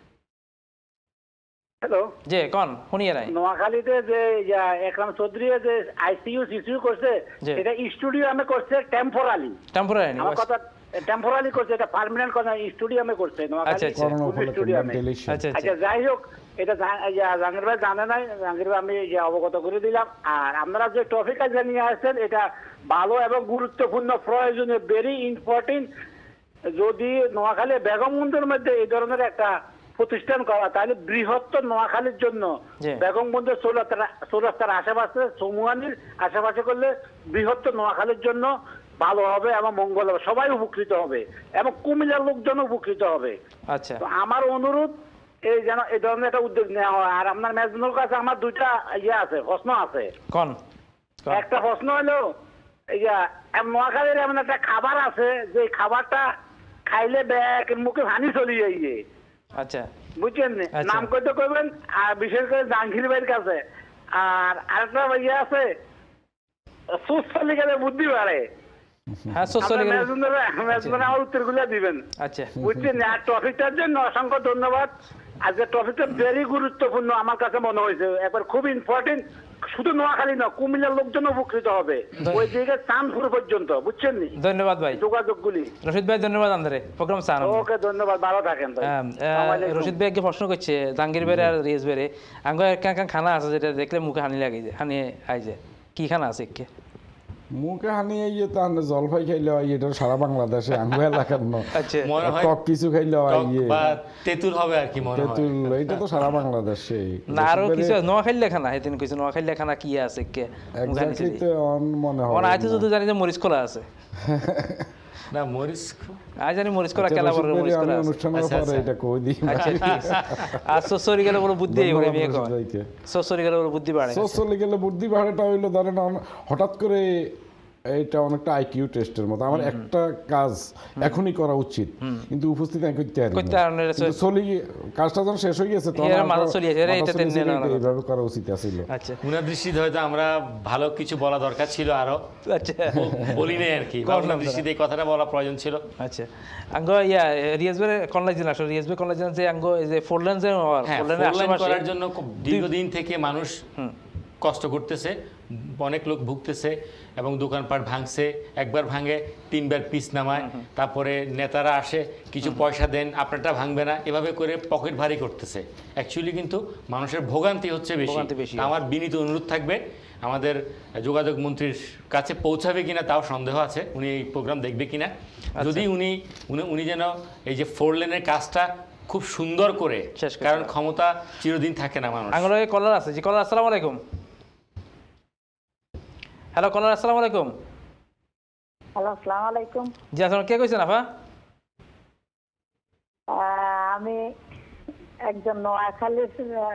হ্যালো জি কোন শুনিয়ে নাই? নোয়াখালীতে যে একরাম চৌধুরী যে আইসিইউ সিসিইউ করছে, এটা স্টুডিয়ামে করছে টেম্পোরারি টেম্পোরারি আমার কথা টেম্পোরারি করছে, এটা পার্মানেন্ট কথা স্টুডিয়ামে করছে নোয়াখালী স্টুডিয়ামে। আচ্ছা যাই হোক, এটা জাহাঙ্গীর ভাই জানে নাই, জাহাঙ্গীর ভাই আমি অবগত করে দিলাম। আর আপনারা যে টপিকটা জানিয়ে আসছেন এটা ভালো এবং গুরুত্বপূর্ণ, প্রয়োজনীয়, ভেরি ইম্পর্টেন্ট। যদি নোয়াখালী বেগমগঞ্জের মধ্যে এই ধরনের একটা প্রতিষ্ঠান করা, তাহলে বৃহত্তর নোয়াখালীর জন্য বেগমগঞ্জ চৌরাস্তার আশেপাশে চৌমুয়ানির আশেপাশে করলে বৃহত্তর নোয়াখালীর জন্য ভালো হবে এবং মঙ্গল হবে, সবাই উপকৃত হবে এবং কুমিল্লার লোকজন উপকৃত হবে। আচ্ছা, আমার অনুরোধ এই যেন এই ধরনের একটা উদ্যোগ নেওয়া হয়। আর আপনার মেজনুর কাছে আমার দুইটা ইয়ে আছে, প্রশ্ন আছে। কোন একটা প্রশ্ন হলো নোয়াখালীর এমন একটা খাবার আছে যে খাবারটা খাইলে ব্যাকের মুখে হানি চলে যাইয়ে। আচ্ছা বুঝছেন, নাম করতে করবেন, আর বিশেষ করে জাহাঙ্গীর ভাইয়ের কাছে। আর আরেকটা ইয়ে আছে, সুস্থ লিখে বুদ্ধি বাড়ে। আমার উত্তর গুলো দিবেন, বুঝছেন? আর টপিকটার জন্য অসংখ্য ধন্যবাদ। আজকে টপিকটা ভেরি গুরুত্বপূর্ণ আমার কাছে মনে হয়েছে, একবার খুব ইম্পর্টেন্ট। শুধু নোয়াখালী না, কুমিল্লার লোকজন উপকৃত হবে ওই জায়গায় চাঁদপুর পর্যন্ত, বুঝছেন? ধন্যবাদ ভাই, যোগাযোগগুলি। রশিদ ভাই ধন্যবাদ। আন্দরে প্রোগ্রাম চান। ওকে ধন্যবাদ, ভালো থাকেন ভাই। রশিদ ভাই কে প্রশ্ন করছে জাহাঙ্গীর ভাই আর রিয়াজ ভাই, আঙ্গ একটা খানা আছে যেটা দেখলে মুখে হানি লাগে, হানি আই যায়, কি খানা আছে? কে মুখে হানি আইয়ে তো আমরা জলপাই খাইলে হয়, এটা সারা বাংলাদেশে আঙ্গু এলাকার ন টক কিছু খাইলে হয়, তেঁতুল হবে আর কি, তেঁতুল, এটা তো সারা বাংলাদেশে না। আরো কিছু নোয়াখালী খানা, হেদিন কইছে নোয়াখালী খানা কি আছে? কে এক্স্যাক্টলি তো মনে হয় না, আইতে শুধু জানি যে মরিচ কলা আছে না, মরিচ আই জানি মরিচ কলা কেলা বড় মরিচ কলা আছে। অনুষ্ঠানের পরে এটা কই দিই। আর সসরি গেলে বড় বুদ্ধি এই করে মেয়ে কয়, সসরি গেলে বড় বুদ্ধি বাড়ে। সসরি গেলে বুদ্ধি বাড়েটা হইলো ধরেন হঠাৎ করে এটা অনেকটা আইকিউ টেস্টের মতো আমার একটা কাজ এখনই করা উচিত কিন্তু উপস্থিত আমি করতে পারি চলি কাজটা যখন শেষ হয়ে গেছে তখন এইভাবে করা উচিত ছিল। আচ্ছা উনার দৃষ্টিতে হয়তো আমরা ভালো কিছু বলা দরকার ছিল আরো আচ্ছা বলি নাই আর কি উনার দৃষ্টিতে এই কথাটা বলা প্রয়োজন ছিল। আচ্ছা আঙ্গো ইয়া রিয়াজবের কনলাইজেন আসলে রিয়াজবের কনলাইজেন যে আঙ্গো এই যে ফোর লেন্সের ফোর লেন করার জন্য দীর্ঘদিন থেকে মানুষ কষ্ট করতেছে, অনেক লোক ভুগতেছে এবং দোকানপাট ভাঙছে, একবার ভাঙে তিনবার পিস নামায়, তারপরে নেতারা আসে কিছু পয়সা দেন আপনারটা ভাঙবে না, এভাবে করে পকেট ভারী করতেছে। অ্যাকচুয়ালি কিন্তু মানুষের ভোগান্তি হচ্ছে বেশি। আমার বিনীত অনুরোধ থাকবে আমাদের যোগাযোগ মন্ত্রীর কাছে পৌঁছাবে কিনা তাও সন্দেহ আছে, উনি এই প্রোগ্রাম দেখবে কিনা। যদি উনি উনি যেন এই যে ফোর লেনের কাজটা খুব সুন্দর করে, কারণ ক্ষমতা চিরদিন থাকে না মানুষ। আঙ্গুল কলার আছে জি, কলার আসসালামু আলাইকুম। হ্যালো কলার আসসালামু আলাইকুম। হ্যালো আসসালামু আলাইকুম। জি আসসালাম, কে কইছেন আপা? আমি একজন নোয়াখালীর,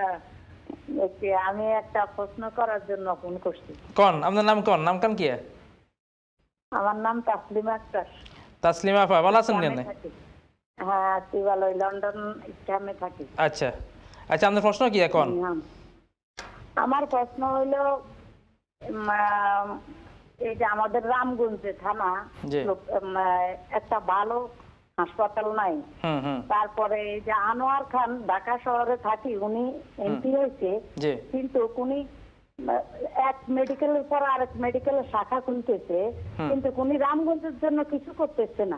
আমি একটা প্রশ্ন করার জন্য ফোন করছি। কোন আপনার নাম? কোন নাম? কান কি? আমার নাম তাসলিমা আক্তার। তাসলিমা আপা ভালো আছেন কেন? হ্যাঁ তুই ভালো, লন্ডন স্ট্যামে থাকি। আচ্ছা আচ্ছা আপনার প্রশ্ন কি এখন? আমার প্রশ্ন হইল এই যে আমাদের রামগঞ্জে থানা একটা ভালো হাসপাতাল নাই, তারপরে এই যে আনোয়ার খান ঢাকা শহরে থাকি, উনি এমপি হয়েছে কিন্তু উনি এক মেডিকেলের পর আরেক মেডিকেলের শাখা খুলতেছে কিন্তু উনি রামগঞ্জের জন্য কিছু করতেছে না।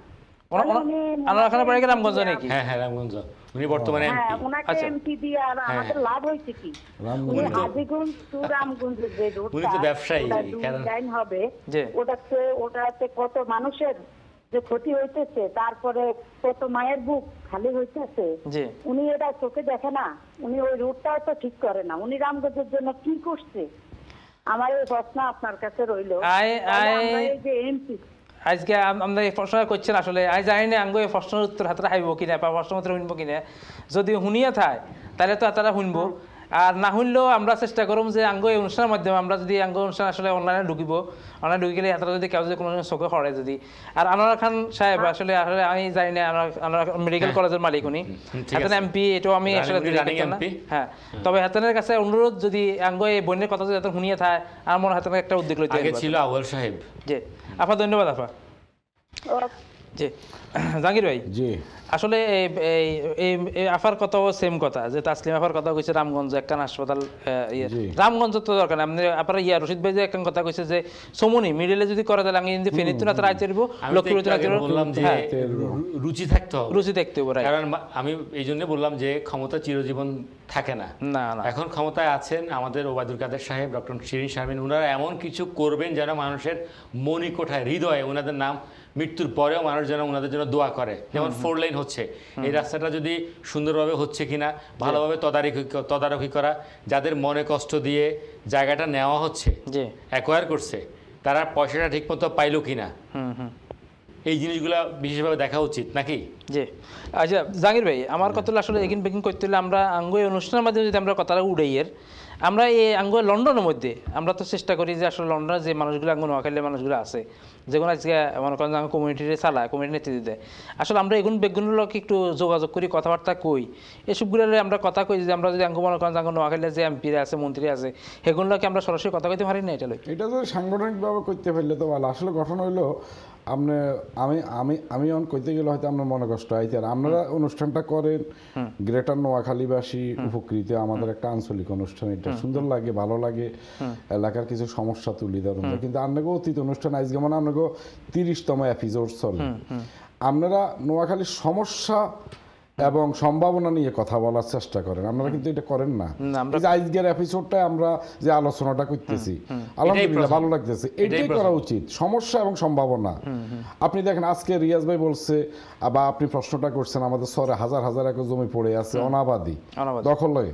কত মানুষের যে ক্ষতি হইতেছে, তারপরে কত মায়ের বুক খালি হইতেছে, উনি এটা চোখে দেখে না, উনি ওই রুটটাও তো ঠিক করে না। উনি রামগঞ্জের জন্য কি করছে? আমার এই প্রশ্ন আপনার কাছে রইল। যে এমপি আজকে আমরা এই প্রশ্ন করছেন আসলে আজ জানি না আঙ্গো এই প্রশ্নের উত্তর হাতরা হাইব কিনা বা প্রশ্ন উত্তর শুনবো কিনা। যদি শুনিয়ে থায় তাহলে তো হাতারা শুনবো, আর না শুনলেও আমরা চেষ্টা করুম যে আঙ্গো এই অনুষ্ঠানের মাধ্যমে আমরা যদি আঙ্গো অনুষ্ঠান আসলে অনলাইনে ঢুকিব, অনলাইনে ঢুকি গেলে হাতারা যদি কেউ যদি কোনো চোখে সরে যদি। আর আনোয়ার খান সাহেব আসলে আসলে আমি জানি না আনোয়ার মেডিকেল কলেজের মালিক উনি, হাতেন এমপি, এটাও আমি আসলে হ্যাঁ, তবে হাতেনের কাছে অনুরোধ যদি আঙ্গো এই বন্যের কথা যদি শুনিয়ে থাকে আমার মনে হাতেনের একটা উদ্যোগ লইতে ছিল আউয়াল সাহেব। জি আপা ধন্যবাদ আপা। জি জাহাঙ্গীর ভাই, জি আসলে এই আফার কথাও সেম কথা যে তাসলিম আফার কথা কইছে রামগঞ্জ একখান হাসপাতাল, রামগঞ্জ তো দরকার না আপনি আপনার ইয়া রশিদ ভাই যে একখান কথা কইছে যে সমনি মিডিলে যদি করে তাহলে আমি কিন্তু ফেনিত না তারা আইতে দিব লক্ষ্মীপুর না বললাম যে রুচি থাকতে হবে, রুচি দেখতে হবে, কারণ আমি এই জন্য বললাম যে ক্ষমতা চিরজীবন থাকে না। না না এখন ক্ষমতায় আছেন আমাদের ওবায়দুল কাদের সাহেব, ডক্টর শিরিন শারমিন, ওনারা এমন কিছু করবেন যেন মানুষের মনিকোঠায় হৃদয়ে ওনাদের নাম মৃত্যুর পরেও মানুষ যেন ওনাদের জন্য দোয়া করে। যেমন ফোর লাইন হচ্ছে, এই রাস্তাটা যদি সুন্দরভাবে হচ্ছে কিনা ভালোভাবে তদারকি তদারকি করা, যাদের মনে কষ্ট দিয়ে জায়গাটা নেওয়া হচ্ছে অ্যাকোয়ার করছে তারা পয়সাটা ঠিক মতো পাইলো কিনা, এই জিনিসগুলো বিশেষভাবে দেখা উচিত নাকি? জি আচ্ছা জাহাঙ্গীর ভাই, আমার কথা আসলে এগিন বেগিন করতে হলে আমরা আঙ্গো অনুষ্ঠানের মাধ্যমে যদি আমরা কথাটা উড়াইয়ের, আমরা এই আঙ্গো লন্ডনের মধ্যে আমরা তো চেষ্টা করি যে আসলে লন্ডনের যে মানুষগুলো আঙ্গো নোয়াখালীর মানুষগুলো আছে যেগুলো আজকে মনে করেন যে কমিউনিটিতে চালায়, কমিউনিটি নেতৃত্ব দেয়, আসলে আমরা এগুলো বেগুনগুলোকে একটু যোগাযোগ করি, কথাবার্তা কই, এসবগুলো আমরা কথা কই যে আমরা যদি আঙ্গো মনে করেন যে আঙ্গো নোয়াখালীর যে এমপিরা আছে মন্ত্রী আছে সেগুলোকে আমরা সরাসরি কথা কইতে পারি না। এটা এটা তো সাংগঠনিকভাবে করতে পারলে তো ভালো। আসলে গঠন হইলো আপনি আমি আমি আমি অন কইতে গেলে হয়তো আপনার মনে কষ্ট হয়, আর আপনারা অনুষ্ঠানটা করেন গ্রেটার নোয়াখালীবাসী উপকৃত, আমাদের একটা আঞ্চলিক অনুষ্ঠান, এটা সুন্দর লাগে, ভালো লাগে, এলাকার কিছু সমস্যা তুলি ধরুন, কিন্তু আপনাকে অতীত অনুষ্ঠান আজ যেমন আপনাকে তিরিশতম এপিসোড চলে, আপনারা নোয়াখালীর সমস্যা এবং সম্ভাবনা নিয়ে কথা বলার চেষ্টা করেন, আপনারা কিন্তু এটা করেন না। আজকের এপিসোডটা আমরা যে আলোচনাটা করতেছি আলহামদুলিল্লাহ ভালো লাগতেছে, এটাই করা উচিত, সমস্যা এবং সম্ভাবনা। আপনি দেখেন আজকে রিয়াজ ভাই বলছে বা আপনি প্রশ্নটা করছেন আমাদের শহরে হাজার হাজার একর জমি পড়ে আছে অনাবাদি দখল হয়ে,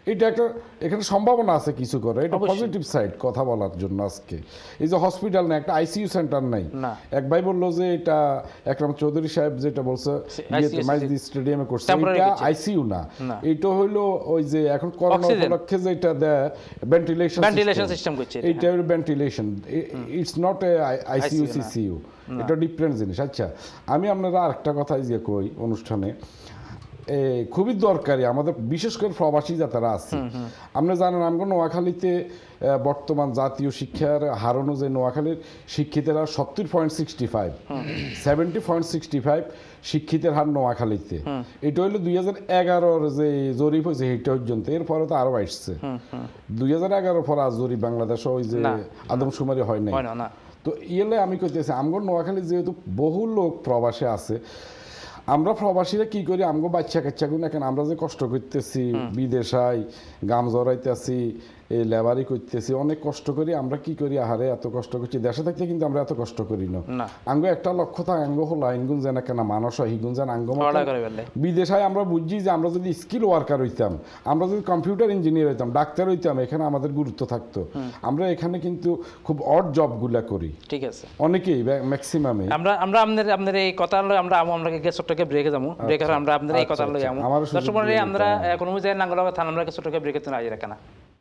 এটা একটা এখানে সম্ভাবনা আছে কিছু করে, এটা পজিটিভ সাইড কথা বলার জন্য। আজকে এই যে হসপিটাল না, একটা আইসিইউ সেন্টার নাই, এক ভাই বললো যে এটা একরাম চৌধুরী সাহেব যেটা বলছে মাইজদি স্টেডিয়ামে করছে, এটা আইসিইউ না, এটা হইলো ওই যে এখন করোনা উপলক্ষে যেটা দেয় ভেন্টিলেশন সিস্টেম করছে, এইটা হলো ventilation, it's not a ICU CCU, এটা ডিফারেন্ট জিনিস। আচ্ছা, আমি আপনারা আরেকটা কথা যে কই অনুষ্ঠানে খুবই দরকারি আমাদের, বিশেষ করে প্রবাসী যারা আছে, আপনারা জানেন আমরা নোয়াখালীতে বর্তমান জাতীয় শিক্ষার হার অনুযায়ী নোয়াখালীর শিক্ষিতেরা সত্তর point sixty five seventy point sixty five শিক্ষিতের হার নোয়াখালীতে। এটা হইলো দুই হাজার এগারোর যে জরিপ হয়েছে সেইটা পর্যন্ত, এরপরে তো আরো আসছে দুই হাজার এগারোর পর আর জরিপ বাংলাদেশে ওই যে আদমশুমারি হয় নাই। তো ইয়েলে আমি কইতেছি আমগো নোয়াখালী যেহেতু বহু লোক প্রবাসে আছে, আমরা প্রবাসীরা কি করি, আমগো বাচ্চা কাচ্চা গুলো এখন আমরা যে কষ্ট করতেছি, বিদেশাই গাম জড়াইতেছি, এই লেবারি করতেছি, অনেক কষ্ট করি, আমরা কি করি আহারে এত কষ্ট করছি, দেশে থাকতে কিন্তু আমরা এত কষ্ট করি না। আঙ্গো একটা লক্ষ্য থাকে, আঙ্গো হলো আইনগুন যেন কেন মানুষ হয় হিগুন যেন আঙ্গ বিদেশায় আমরা বুঝছি যে আমরা যদি স্কিল ওয়ার্কার হইতাম, আমরা যদি কম্পিউটার ইঞ্জিনিয়ার হইতাম, ডাক্তার হইতাম, এখানে আমাদের গুরুত্ব থাকতো। আমরা এখানে কিন্তু খুব অড জবগুলা করি, ঠিক আছে, অনেকেই ম্যাক্সিমামে। আমরা আমরা আপনাদের আপনাদের এই কথা লই আমরা আমরা ছোটকে ব্রেকে যাবো, ব্রেকে আমরা আপনাদের এই কথা লই যাবো দর্শক মণ্ডলী, আমরা কোনো জায়গায় নাঙ্গলগা থানা আমরা ছোটকে ব্রেকে তো আই রাখা না।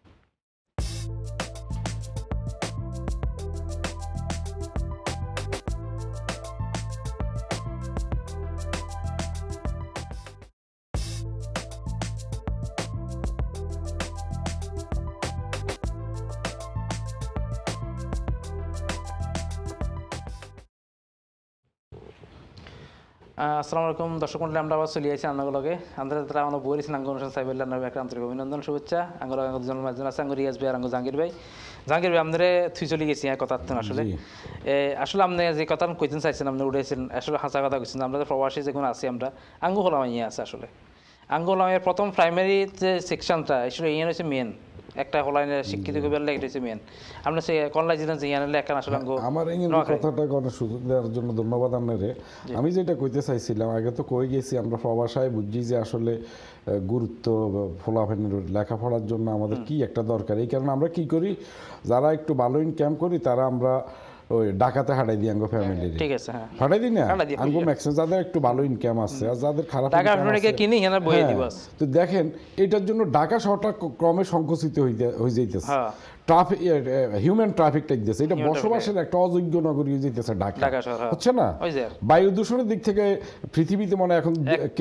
আসসালামু আলাইকুম দর্শক মন্ডলী, আমরা আবার চলে আসছি আন্নাগুলোকে আমরা তারা আমার বইছি আঙ্গ অনুষ্ঠান সাইবেল একটা আন্তরিক অভিনন্দন শুভেচ্ছা। আঙ্গুর জন্মদিন আছে আঙ্গুর রিয়াজ ভাই আর আঙ্গুর জাহাঙ্গীর ভাই। জাহাঙ্গীর ভাই আপনারা থুই চলে গেছি হ্যাঁ কথা আসলে আসলে আপনি যে কথা কইতেন চাইছেন, আপনি উঠেছেন আসলে হাসা কথা কইছেন, আমরা যে প্রবাসী যেগুলো আছি আমরা আঙ্গু হলাম ইয়ে আছে আসলে আঙ্গু হলাম এর প্রথম প্রাইমারি যে সেকশনটা আসলে ইয়ে হচ্ছে মেন একটা হলাইনের শিক্ষিত কবির লাগে এটা হচ্ছে মেন। আমরা সে কনলাই জিতেন যে ইয়ানের লেখা আসলে আমার এই কথাটা করার সুযোগ দেওয়ার জন্য ধন্যবাদ আপনারে। আমি যেটা কইতে চাইছিলাম আগে তো কই গেছি, আমরা প্রবাসায় বুঝছি যে আসলে গুরুত্ব ফলাফলের লেখাপড়ার জন্য আমাদের কি একটা দরকার। এই কারণে আমরা কি করি, যারা একটু ভালো ইনকাম করি তারা আমরা ওই ঢাকাতে হাঁটাই দিই আঙ্গো ফ্যামিলি, ঠিক আছে হ্যাঁ হাঁটাই দিই না আঙ্গো ম্যাক্সিমাম যাদের একটু ভালো ইনকাম আছে আর যাদের খারাপ কিনি হেনা বইয়ে দিই বাস। তো দেখেন এটার জন্য ঢাকা শহরটা ক্রমে সংকুচিত হয়ে যাইতেছে, ট্রাফিক হিউম্যান ট্রাফিক টাইতেছে, এটা বসবাসের একটা অযোগ্য নগরী হয়ে যাইতেছে ঢাকা, হচ্ছে না? বায়ু দূষণের দিক থেকে পৃথিবীতে মনে এখন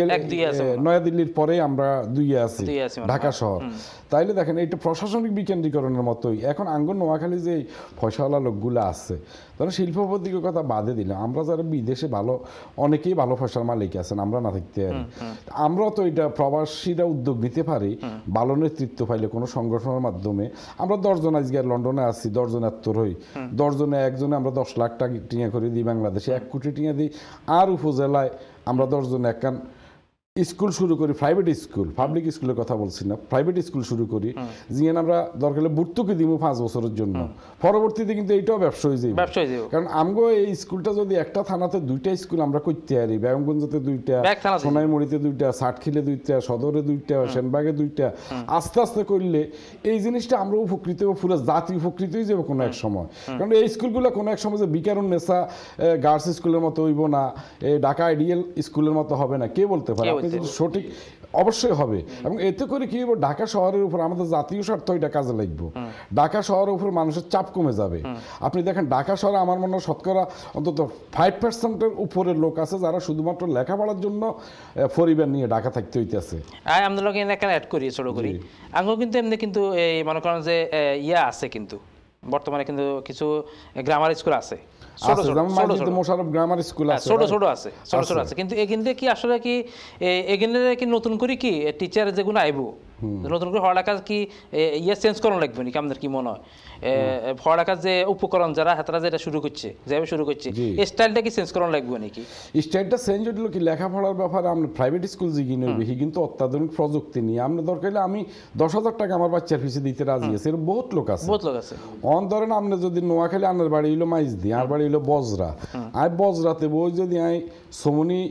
নয়াদিল্লির পরে আমরা দুইয়ে আছি ঢাকা শহর। তাইলে দেখেন এটা প্রশাসনিক বিকেন্দ্রীকরণের মতোই। এখন আঙ্গন নোয়াখালী যে পয়সাওয়ালা লোকগুলো আছে, ধরো শিল্পপতির কথা বাদে দিলাম, আমরা যারা বিদেশে ভালো অনেকেই ভালো পয়সার মালিক আছেন, আমরা না থাকতে পারি, আমরাও তো এটা প্রবাসীরা উদ্যোগ নিতে পারি, ভালো নেতৃত্ব পাইলে কোনো সংগঠনের মাধ্যমে। আমরা দশজন আজকে লন্ডনে আছি, দশজন আত্মর হই, দশজনে একজনে আমরা দশ লাখ টাকা টিয়া করে দিই বাংলাদেশে, এক কোটি টিয়া দিই, আর উপজেলায় আমরা দশজনে একখান স্কুল শুরু করি, প্রাইভেট স্কুল, পাবলিক স্কুলের কথা বলছি না, প্রাইভেট স্কুল শুরু করি, যেন আমরা দরকার হলে ভর্তুকি দিব পাঁচ বছরের জন্য, পরবর্তীতে কিন্তু এইটাও ব্যবসা হয়ে যাবে। কারণ আমগো এই স্কুলটা যদি একটা থানাতে দুইটা স্কুল আমরা করতে পারি, ব্যায়ামগঞ্জতে দুইটা, সোনাইমুড়িতে দুইটা, ষাটখিলে দুইটা, সদরে দুইটা, সেনবাগে দুইটা, আস্তে আস্তে করলে এই জিনিসটা আমরা উপকৃত হবো, পুরো জাতি উপকৃত হয়ে যাবে কোনো এক সময়। কারণ এই স্কুলগুলো কোনো এক সময় যে বিকারুন নেশা গার্লস স্কুলের মতো হইব না, ঢাকা আইডিয়াল স্কুলের মতো হবে না, কে বলতে পারে? সঠিক অবশ্যই হবে। এবং এতে করে কি হবে, ঢাকা শহরের উপর আমাদের জাতীয় স্বার্থ এটা কাজে লাগবে, ঢাকা শহরের উপর মানুষের চাপ কমে যাবে। আপনি দেখেন ঢাকা শহরে আমার মনে হয় শতকরা অন্তত ফাইভ পার্সেন্টের উপরের লোক আছে যারা শুধুমাত্র লেখাপড়ার জন্য পরিবার নিয়ে ঢাকা থাকতে হইতেছে। আমরা লোক অ্যাড করি ছোট করি আঙ্গো কিন্তু এমনি কিন্তু এই মনে করেন যে ইয়া আছে, কিন্তু বর্তমানে কিন্তু কিছু গ্রামার স্কুল আছে, কিন্তু এখান কি আসলে কি এখানে কি নতুন করে কি টিচার যেগুলো আইব নতুন করে পড়ালেখা কি ইয়ে চেঞ্জ করানো লাগবে নাকি? আপনাদের কি মনে হয় পড়ালেখার যে উপকরণ যারা হাতারা যেটা শুরু করছে যেভাবে শুরু করছে স্টাইলটা কি চেঞ্জ করানো লাগবে নাকি? স্টাইলটা চেঞ্জ হলো কি লেখাপড়ার ব্যাপারে আমরা প্রাইভেট স্কুল জিগি নেবে কিন্তু অত্যাধুনিক প্রযুক্তি নিয়ে আমরা দরকার হলে আমি দশ হাজার টাকা আমার বাচ্চার ফিসে দিতে রাজি আছে, এর বহুত লোক আছে, বহুত লোক আছে। অন ধরেন আপনি যদি নোয়াখালী আনার বাড়ি হইলো মাইজদি, আর বাড়ি হইলো বজরা, আই বজরাতে বই যদি আই সমনি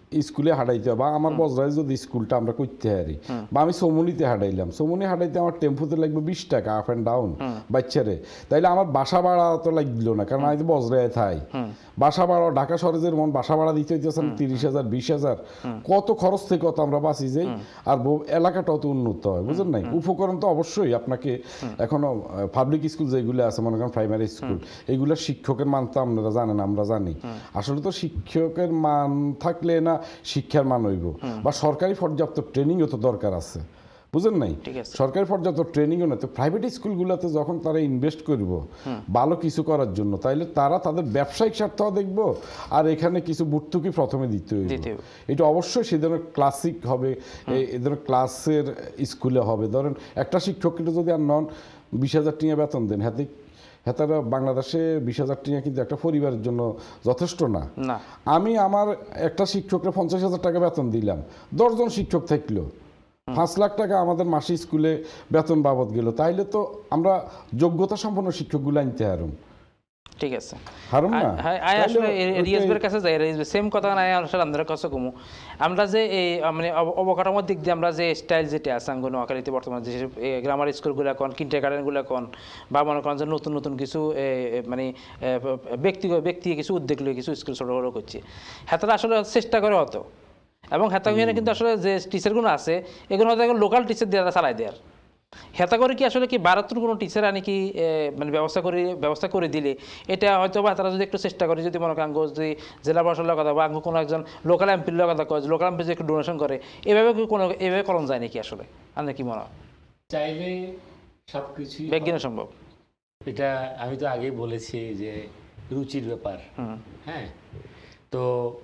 স্কুলে হাঁটাইতে বা আমার বজরায় যদি স্কুলটা আমরা করতে পারি বা আমি সমুনিতে হাঁটাইলাম, সমুনি হাঁটাইতে আমার টেম্পোতে লাগবে বিশ টাকা আপ অ্যান্ড ডাউন বাচ্চারে, তাইলে আমার বাসা ভাড়া তো লাগলো না, কারণ আমি তো বজরায় থাই। বাসা ভাড়া ঢাকা শহরে যেমন বাসা ভাড়া দিতে হইতেছেন তিরিশ হাজার বিশ হাজার, কত খরচ থেকে কত আমরা বাঁচি যাই, আর এলাকাটাও তো উন্নত হয়, বুঝলেন নাই? উপকরণ তো অবশ্যই আপনাকে এখনো পাবলিক স্কুল যেগুলো আছে মনে করেন প্রাইমারি স্কুল, এইগুলোর শিক্ষকের মান তো আপনারা জানেন, আমরা জানি। আসলে তো শিক্ষকের মান থাকলে না শিক্ষার মান হইব, বা সরকারি পর্যাপ্ত ট্রেনিংও তো দরকার আছে, বুঝেন নাই? সরকারি পর্যাপ্ত ট্রেনিংও না, তো প্রাইভেট স্কুলগুলোতে যখন তারা ইনভেস্ট করব ভালো কিছু করার জন্য, তাইলে তারা তাদের ব্যবসায়িক স্বার্থও দেখবো, আর এখানে কিছু ভর্তুকি প্রথমে দিতে হইব। এটা অবশ্যই সে ধরনের ক্লাসিক হবে, এ ধরনের ক্লাসের স্কুলে হবে। ধরেন একটা শিক্ষককে যদি আর নন বিশ হাজার টাকা বেতন দেন, হাতে হেতারা বাংলাদেশে বিশ হাজার টাকা কিন্তু একটা পরিবারের জন্য যথেষ্ট না। আমি আমার একটা শিক্ষককে পঞ্চাশ হাজার টাকা বেতন দিলাম, দশজন শিক্ষক থাকলো, পাঁচ লাখ টাকা আমাদের মাসে স্কুলে বেতন বাবদ গেল, তাইলে তো আমরা যোগ্যতা সম্পন্ন শিক্ষকগুলো আনতে হারুম। ঠিক আছে, হারুম না? আই আসলে রিয়াজবের কাছে যাই, রিয়াজবে সেম কথা না আসলে আমাদের কাছে কমু। আমরা যে এই মানে অবকাঠামোর দিক দিয়ে আমরা যে স্টাইল যেটা আছে আঙ্গো নোয়াখালীতে বর্তমানে যে গ্রামার স্কুলগুলো কোন কিন্ডার গার্ডেনগুলো কোন বা মনে করেন যে নতুন নতুন কিছু মানে ব্যক্তিগত ব্যক্তি কিছু উদ্যোগ লয়ে কিছু স্কুল ছোটো বড়ো করছে, হাতারা আসলে চেষ্টা করে হতো, এবং হেতাগুলো কিন্তু আসলে যে টিচারগুলো আছে এগুলো হয়তো লোকাল টিচার দিয়ে চালাই দেয়। হেতা করে কি আসলে কি ভারতের কোনো টিচার আনি কি মানে ব্যবস্থা করে ব্যবস্থা করে দিলে এটা হয়তো বা তারা যদি একটু চেষ্টা করে, যদি মনে করেন যদি জেলা প্রশাসনের কথা বা কোনো একজন লোকাল এমপির কথা কয়, লোকাল এমপি যদি একটু ডোনেশন করে, এভাবে কি কোনো এভাবে করণ যায় নাকি? আসলে আপনার কি মনে হয়? চাইলে সব কিছুই বিজ্ঞানে সম্ভব। এটা আমি তো আগেই বলেছি যে রুচির ব্যাপার। হ্যাঁ, তো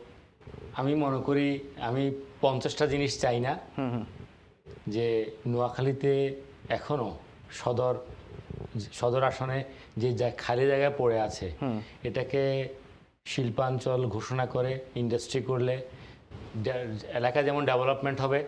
আমি মনে করি আমি পঞ্চাশটা জিনিস চাই না, যে নোয়াখালীতে এখনো সদর সদর আসনে যে খালি জায়গা পড়ে আছে এটাকে শিল্পাঞ্চল ঘোষণা করে ইন্ডাস্ট্রি করলে এলাকা যেমন ডেভেলপমেন্ট হবে,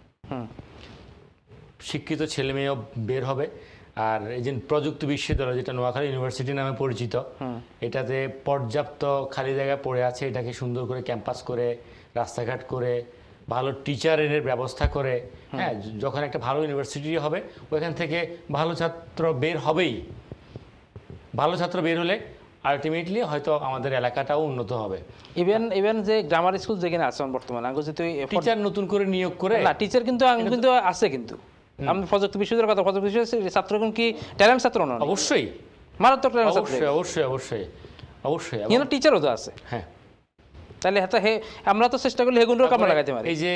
শিক্ষিত ছেলেমেয়েও বের হবে, আর এই যে প্রযুক্তি বিশ্ববিদ্যালয় যেটা নোয়াখালী ইউনিভার্সিটি নামে পরিচিত, এটাতে পর্যাপ্ত খালি জায়গা পড়ে আছে, এটাকে সুন্দর করে ক্যাম্পাস করে রাস্তাঘাট করে ভালো টিচারের ব্যবস্থা করে, হ্যাঁ, যখন একটা ভালো ইউনিভার্সিটি হবে ওইখান থেকে ভালো ছাত্র বের হবেই। ভালো ছাত্র বের হলে আলটিমেটলি হয়তো আমাদের এলাকাটাও উন্নত হবে। ইভেন ইভেন যে গ্রামার স্কুল যেখানে আছে বর্তমানে আগে যদি টিচার নতুন করে নিয়োগ করে, না টিচার কিন্তু কিন্তু আছে, কিন্তু আমি প্রযুক্তি বিশ্ববিদ্যালয়ের কথা, প্রযুক্তি বিশ্ববিদ্যালয়ের ছাত্রগণ কি ট্যালেন্ট ছাত্র না? অবশ্যই মারাত্মক ট্যালেন্ট ছাত্র, অবশ্যই অবশ্যই অবশ্যই অবশ্যই কিন্তু টিচারও তো আছে। হ্যাঁ, তাহলে হাতে হে আমরা তো চেষ্টা করলে হেগুনরও কামড় লাগাইতে পারি। এই যে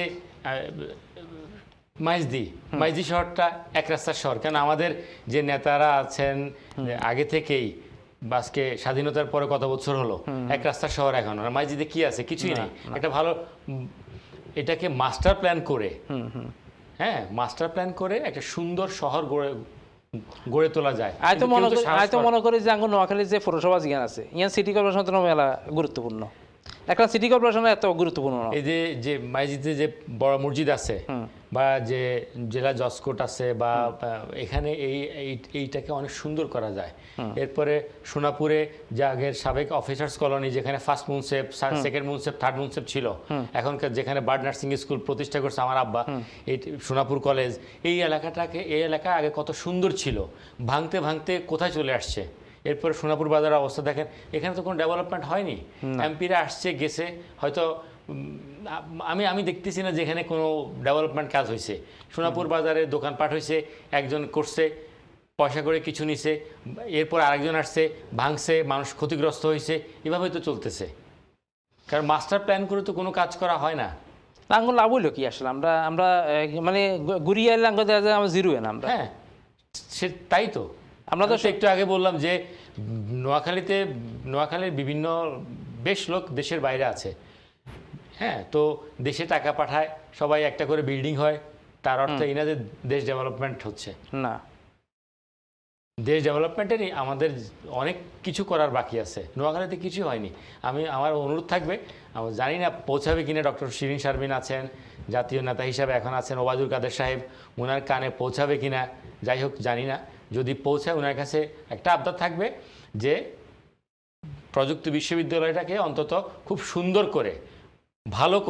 মাইজদি মাইজদি শহরটা এক রাস্তার শহর, কেন আমাদের যে নেতারা আছেন আগে থেকেই, আজকে স্বাধীনতার পরে কত বছর হলো, এক রাস্তার শহর এখন, আর মাইজদিতে কি আছে? কিছুই নেই। একটা ভালো এটাকে মাস্টার প্ল্যান করে, হ্যাঁ, মাস্টার প্ল্যান করে একটা সুন্দর শহর গড়ে গড়ে তোলা যায়। আই তো মনে করি আই তো মনে করি যে আঙ্গো নোয়াখালীর যে পৌরসভা জ্ঞান আছে ইয়ান সিটি কর্পোরেশন তো মেলা গুরুত্বপূর্ণ, একটা সিটি কর্পোরেশনের এত গুরুত্বপূর্ণ না। এই যে যে মাইজিদে যে বড় মসজিদ আছে বা যে জেলা জজকোর্ট আছে বা এখানে এই এইটাকে অনেক সুন্দর করা যায়। এরপরে সোনাপুরে যে আগের সাবেক অফিসার্স কলোনি, যেখানে ফার্স্ট মুনসেফ, সেকেন্ড মুনসেফ, থার্ড মুনসেফ ছিল, এখনকার যেখানে বার্ড নার্সিং স্কুল প্রতিষ্ঠা করছে আমার আব্বা, এই সোনাপুর কলেজ, এই এলাকাটাকে এই এলাকা আগে কত সুন্দর ছিল, ভাঙতে ভাঙতে কোথায় চলে আসছে। এরপরে সোনাপুর বাজারের অবস্থা দেখেন, এখানে তো কোনো ডেভেলপমেন্ট হয়নি, এমপিরা আসছে গেছে, হয়তো আমি আমি দেখতেছি না যেখানে কোনো ডেভেলপমেন্ট কাজ হয়েছে। সোনাপুর বাজারে দোকানপাট হয়েছে, একজন করছে, পয়সা করে কিছু নিছে, এরপর আরেকজন আসছে, ভাঙছে, মানুষ ক্ষতিগ্রস্ত হয়েছে, এভাবে তো চলতেছে। কারণ মাস্টার প্ল্যান করে তো কোনো কাজ করা হয় না। আঙ্গুল লাভ হইলো কি আসলে? আমরা আমরা মানে ঘুরিয়ে এলে আঙ্গুল দেখা যায় আমরা জিরো না আমরা। হ্যাঁ, সে তাই তো আমরা তো একটু আগে বললাম যে নোয়াখালীতে নোয়াখালীর বিভিন্ন বেশ লোক দেশের বাইরে আছে। হ্যাঁ, তো দেশে টাকা পাঠায়, সবাই একটা করে বিল্ডিং হয়, তার অর্থ এই না যে দেশ ডেভেলপমেন্ট হচ্ছে না। দেশ ডেভেলপমেন্টেরই আমাদের অনেক কিছু করার বাকি আছে, নোয়াখালীতে কিছু হয়নি। আমি আমার অনুরোধ থাকবে, আমি জানি না পৌঁছাবে কিনা, ডক্টর শিরিন শারমিন আছেন, জাতীয় নেতা হিসাবে এখন আছেন, ওবায়দুল কাদের সাহেব, ওনার কানে পৌঁছাবে কিনা, যাই হোক জানি না, যদি পৌঁছায় ওনার কাছে একটা আবদার থাকবে যে প্রযুক্তি বিশ্ববিদ্যালয়টাকে অন্তত খুব সুন্দর করে, ভালো করে,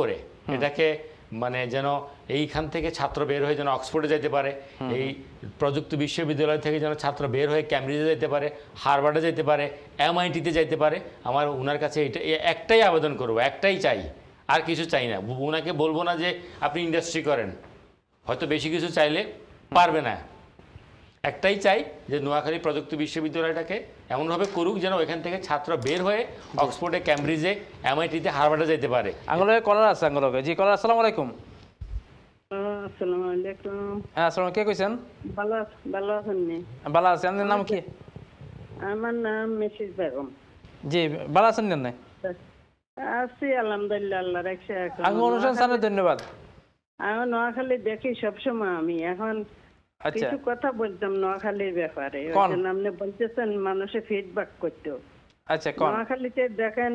এটাকে মানে যেন এইখান থেকে ছাত্র বের হয়ে যেন অক্সফোর্ডে যেতে পারে, এই প্রযুক্তি বিশ্ববিদ্যালয় থেকে যেন ছাত্র বের হয়ে ক্যামব্রিজে যেতে পারে, হার্ভার্ডে যেতে পারে, এমআইটিতে যেতে পারে। আমার ওনার কাছে এটা একটাই আবেদন করব, একটাই চাই, আর কিছু চাই না। ওনাকে বলবো না যে আপনি ইন্ডাস্ট্রি করেন, হয়তো বেশি কিছু চাইলে পারবে না। একটাই চাই যে নোয়াখালী প্রযুক্তি বিশ্ববিদ্যালয়টাকে এমনভাবে করুক যেন ওইখান থেকে ছাত্র বের হয়ে অক্সফোর্ডে, ক্যামব্রিজে, এমআইটিতে, হার্ভার্ডে যেতে পারে। আঙ্গুলকে কলার আছে, আঙ্গুলকে জি কলার। আসসালামু আলাইকুম। আসসালামু আলাইকুম। হ্যাঁ আসসালাম, কে কইছেন? ভালো ভালো আছেন নি? ভালো আছি। আপনার নাম কি? আমার নাম মিসেস বেগম। জি ভালো আছেন না? আছি আলহামদুলিল্লাহ, আল্লাহ রাখছে। আঙ্গু অনুষ্ঠান স্যার ধন্যবাদ। আমি নোয়াখালী দেখি সবসময়। আমি এখন কিছু কথা বলতাম নোয়াখালীর ব্যাপারে। আপনি বলতেছেন মানুষে ফিডব্যাক করতো। আচ্ছা, নোয়াখালীতে দেখেন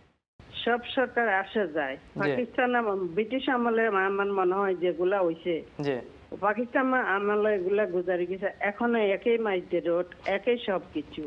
সব সরকার আসে যায়। পাকিস্তান ব্রিটিশ আমলে আমার মনে হয় যেগুলা হয়েছে, পাকিস্তান আমলে এগুলা গুজারি গেছে, এখনো একই মাইজের রোড, একই সবকিছু।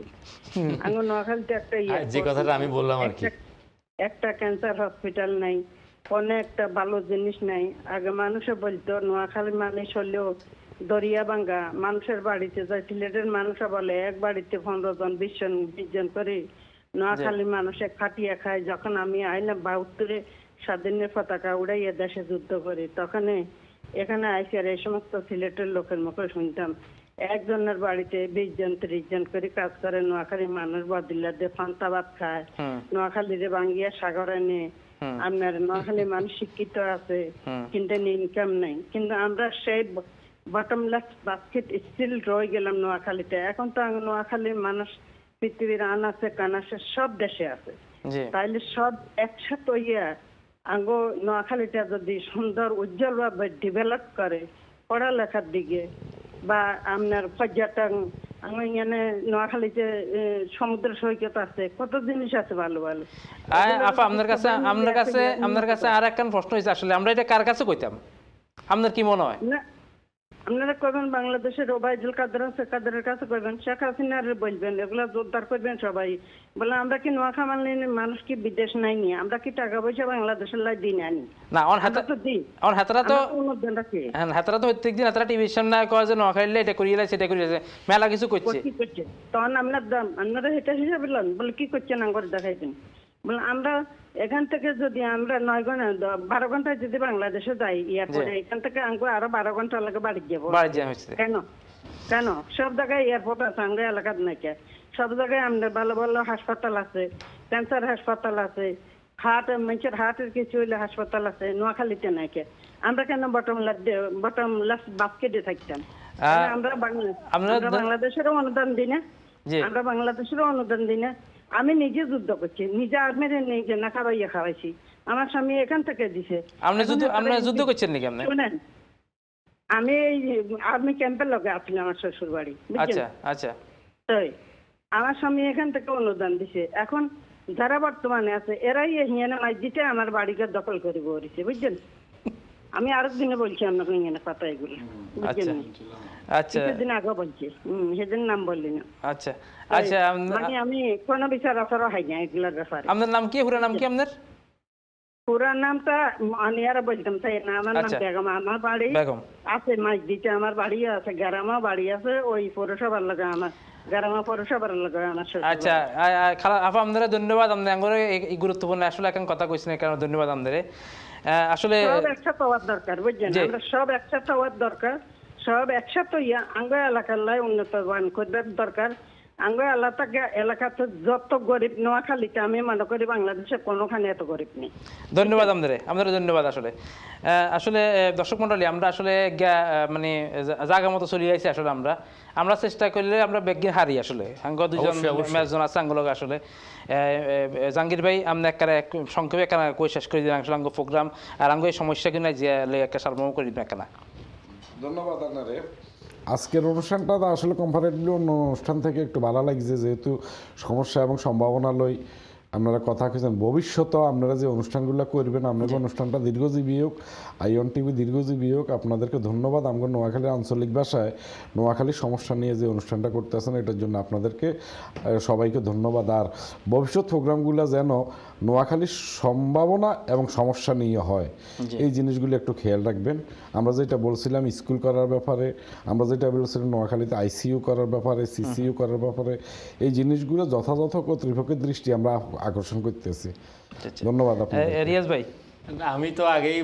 আমি নোয়াখালীতে একটা যে কথাটা আমি বললাম আর কি, একটা ক্যান্সার হসপিটাল নাই, কোনো একটা ভালো জিনিস নাই। আগে মানুষে বলতো নোয়াখালী মানুষ হলেও দরিয়া ভাঙ্গা, মানুষের বাড়িতে যায়। সিলেটের মানুষে বলে এক বাড়িতে পনেরো জন বিশ জন বিশ জন করে। নোয়াখালী মানুষে খাটিয়া খায়। যখন আমি আইলাম বাহাত্তরে স্বাধীনের পতাকা উড়াইয়া দেশে যুদ্ধ করি, তখন এখানে আইসিয়ার এই সমস্ত সিলেটের লোকের মুখে শুনতাম একজনের বাড়িতে বিশ জন ত্রিশ জন করে কাজ করে। নোয়াখালী মানুষ বদিল্লা দিয়ে ফান্তা ভাত খায়, নোয়াখালীরে ভাঙ্গিয়া সাগরে নিয়ে। আপনার নোয়াখালী মানুষ শিক্ষিত আছে কিন্তু ইনকাম নাই, কিন্তু আমরা সেই বটমলেস বাস্কেট স্টিল রয়ে গেলাম নোয়াখালীতে। এখন তো নোয়াখালীর মানুষ পৃথিবীর আনাচে কানাচে সব দেশে আছে। তাইলে সব একসাথে হইয়া আঙ্গো নোয়াখালীটা যদি সুন্দর উজ্জ্বল ভাবে ডেভেলপ করে পড়ালেখার দিকে বা আপনার পর্যটন, আমি এখানে নোয়াখালীতে সমুদ্র সৈকত আছে, কত জিনিস আছে ভালো ভালো। আপা আপনার কাছে আপনার কাছে আপনার কাছে আর একটা প্রশ্ন হয়েছে, আসলে আমরা এটা কার কাছে কইতাম? আপনার কি মনে হয়? না আপনারা কবেন বাংলাদেশের ওবায়দুল কাদের আছে, কাদেরের কাছে কইবেন, শেখ হাসিনার বলবেন, এগুলা জোরদার করবেন সবাই। বলে আমরা কি নোয়াখালী মানুষ কি বিদেশ নাই নি? আমরা কি টাকা পয়সা বাংলাদেশের লাই দিন আনি না? অন হাতে তো দিই, অন হাতরা তো অনুদান রাখি। হ্যাঁ হাতরা তো প্রত্যেক দিন হাতরা টিভির সামনে কয় যে নোয়াখালী এটা করিয়ে সেটা করিয়ে মেলা কিছু করছে। কি করছে তখন আপনার দাম আপনারা এটা হিসাবে বললেন, বলে কি করছেন আঙ্গর দেখাইছেন। বলে আমরা এখান থেকে যদি আমরা নয় ঘন্টা বারো ঘন্টায় যদি বাংলাদেশে যাই এয়ারপোর্টে, এখান থেকে আঙ্গো আরো বারো ঘন্টা লাগে বাড়ি যাবো। কেন কেন সব জায়গায় এয়ারপোর্ট আছে, আঙ্গো এলাকার নাকি? সব জায়গায় আমাদের ভালো ভালো হাসপাতাল আছে, ক্যান্সার হাসপাতাল আছে, হার্ট মানুষের হার্টের কিছু হইলে হাসপাতাল আছে, নোয়াখালীতে নাকি? আমরা কেন বটম বটম লাস্ট বাস্কেটে থাকতাম? আমরা বাংলাদেশেরও অনুদান দিই না, আমরা বাংলাদেশেরও অনুদান দিই না। আমি নিজে যুদ্ধ করছি, নিজে আর্মির নিজে না খাওয়াইয়া খাওয়াইছি, আমার স্বামী এখান থেকে দিছে। যুদ্ধ করছেন নাকি? শুনেন, আমি আর্মি ক্যাম্পের লগে আসলাম আমার শ্বশুর বাড়ি। আচ্ছা আচ্ছা। তাই আমার স্বামী এখান থেকে অনুদান দিছে। এখন যারা বর্তমানে আছে এরাই হিয়ানা মাইজিতে আমার বাড়িকে দখল করে বসেছে, বুঝছেন? আমি আরেক দিনে বলছি আপনাকে হিয়ানা কথা এগুলো, বুঝছেন? আচ্ছা সেদিন আগে বলছি, হম সেদিন নাম বললি না। আচ্ছা আচ্ছা, মানে আমি কোনো বিচার আচারও হয় না এগুলোর ব্যাপারে। আপনার নাম কি? পুরো নাম কি আপনার? পুরা নামটা আমি আর বলতাম তাই না। আমার নাম বেগম। আমার বাড়ি আছে মাইদিতে, আমার বাড়ি আছে গ্রামা বাড়ি আছে ওই পৌরসভার লাগে, আমার গ্রামা পৌরসভার লাগে আমার। আচ্ছা আপা আপনারা ধন্যবাদ। আপনার এই গুরুত্বপূর্ণ আসলে এখন কথা কইছেন, কারণ ধন্যবাদ আপনাদের। আসলে সব একসাথে হওয়ার দরকার, বুঝছেন? আমরা সব একসাথে হওয়ার দরকার, সব একসাথে ইয়া আঙ্গ এলাকার লাই উন্নত করবার দরকার। আঙ্গ এলাকা এলাকাতে যত গরিব নোয়াখালীতে আমি মনে করি বাংলাদেশে কোনোখানে এত গরিব নেই। ধন্যবাদ আপনাদের, আপনাদের ধন্যবাদ। আসলে আসলে দর্শক মন্ডলী, আমরা আসলে মানে জায়গা মতো চলে যাইছি। আসলে আমরা আমরা চেষ্টা করলে আমরা বেগে হারি। আসলে আঙ্গ দুজন ম্যাচজন আছে আঙ্গলগ। আসলে জাহাঙ্গীর ভাই আপনি একটা সংক্ষেপে একটা কই শেষ করে দিন আসলে আঙ্গ প্রোগ্রাম আর আঙ্গ এই সমস্যা কিনা যে একটা সারমর্ম করে দিন কেনা। ধন্যবাদ আপনারে। আজকের অনুষ্ঠানটা আসলে কম্পারেটিভলি অন্য অনুষ্ঠান থেকে একটু ভালো লাগছে, যেহেতু সমস্যা এবং সম্ভাবনা লই আপনারা কথা কইছেন ভবিষ্যতেও আপনারা যে অনুষ্ঠানগুলো করবেন আপনাদের অনুষ্ঠানটা দীর্ঘজীবী হোক, আইওন টিভি দীর্ঘজীবী হোক। আপনাদেরকে ধন্যবাদ। আমাদের নোয়াখালীর আঞ্চলিক ভাষায় নোয়াখালীর সমস্যা নিয়ে যে অনুষ্ঠানটা করতেছেন এটার জন্য আপনাদেরকে সবাইকে ধন্যবাদ। আর ভবিষ্যৎ প্রোগ্রামগুলো যেন নোয়াখালীর সম্ভাবনা এবং সমস্যা নিয়ে হয়, এই জিনিসগুলো একটু খেয়াল রাখবেন। আমরা যেটা বলছিলাম স্কুল করার ব্যাপারে, আমরা যেটা বলছিলাম নোয়াখালীতে আইসিইউ করার ব্যাপারে, সিসিইউ করার ব্যাপারে, এই জিনিসগুলো যথাযথ কর্তৃপক্ষের দৃষ্টি আমরা আকর্ষণ করতেছি। ধন্যবাদ আপনাকে। রিয়াজ ভাই, আমি তো আগেই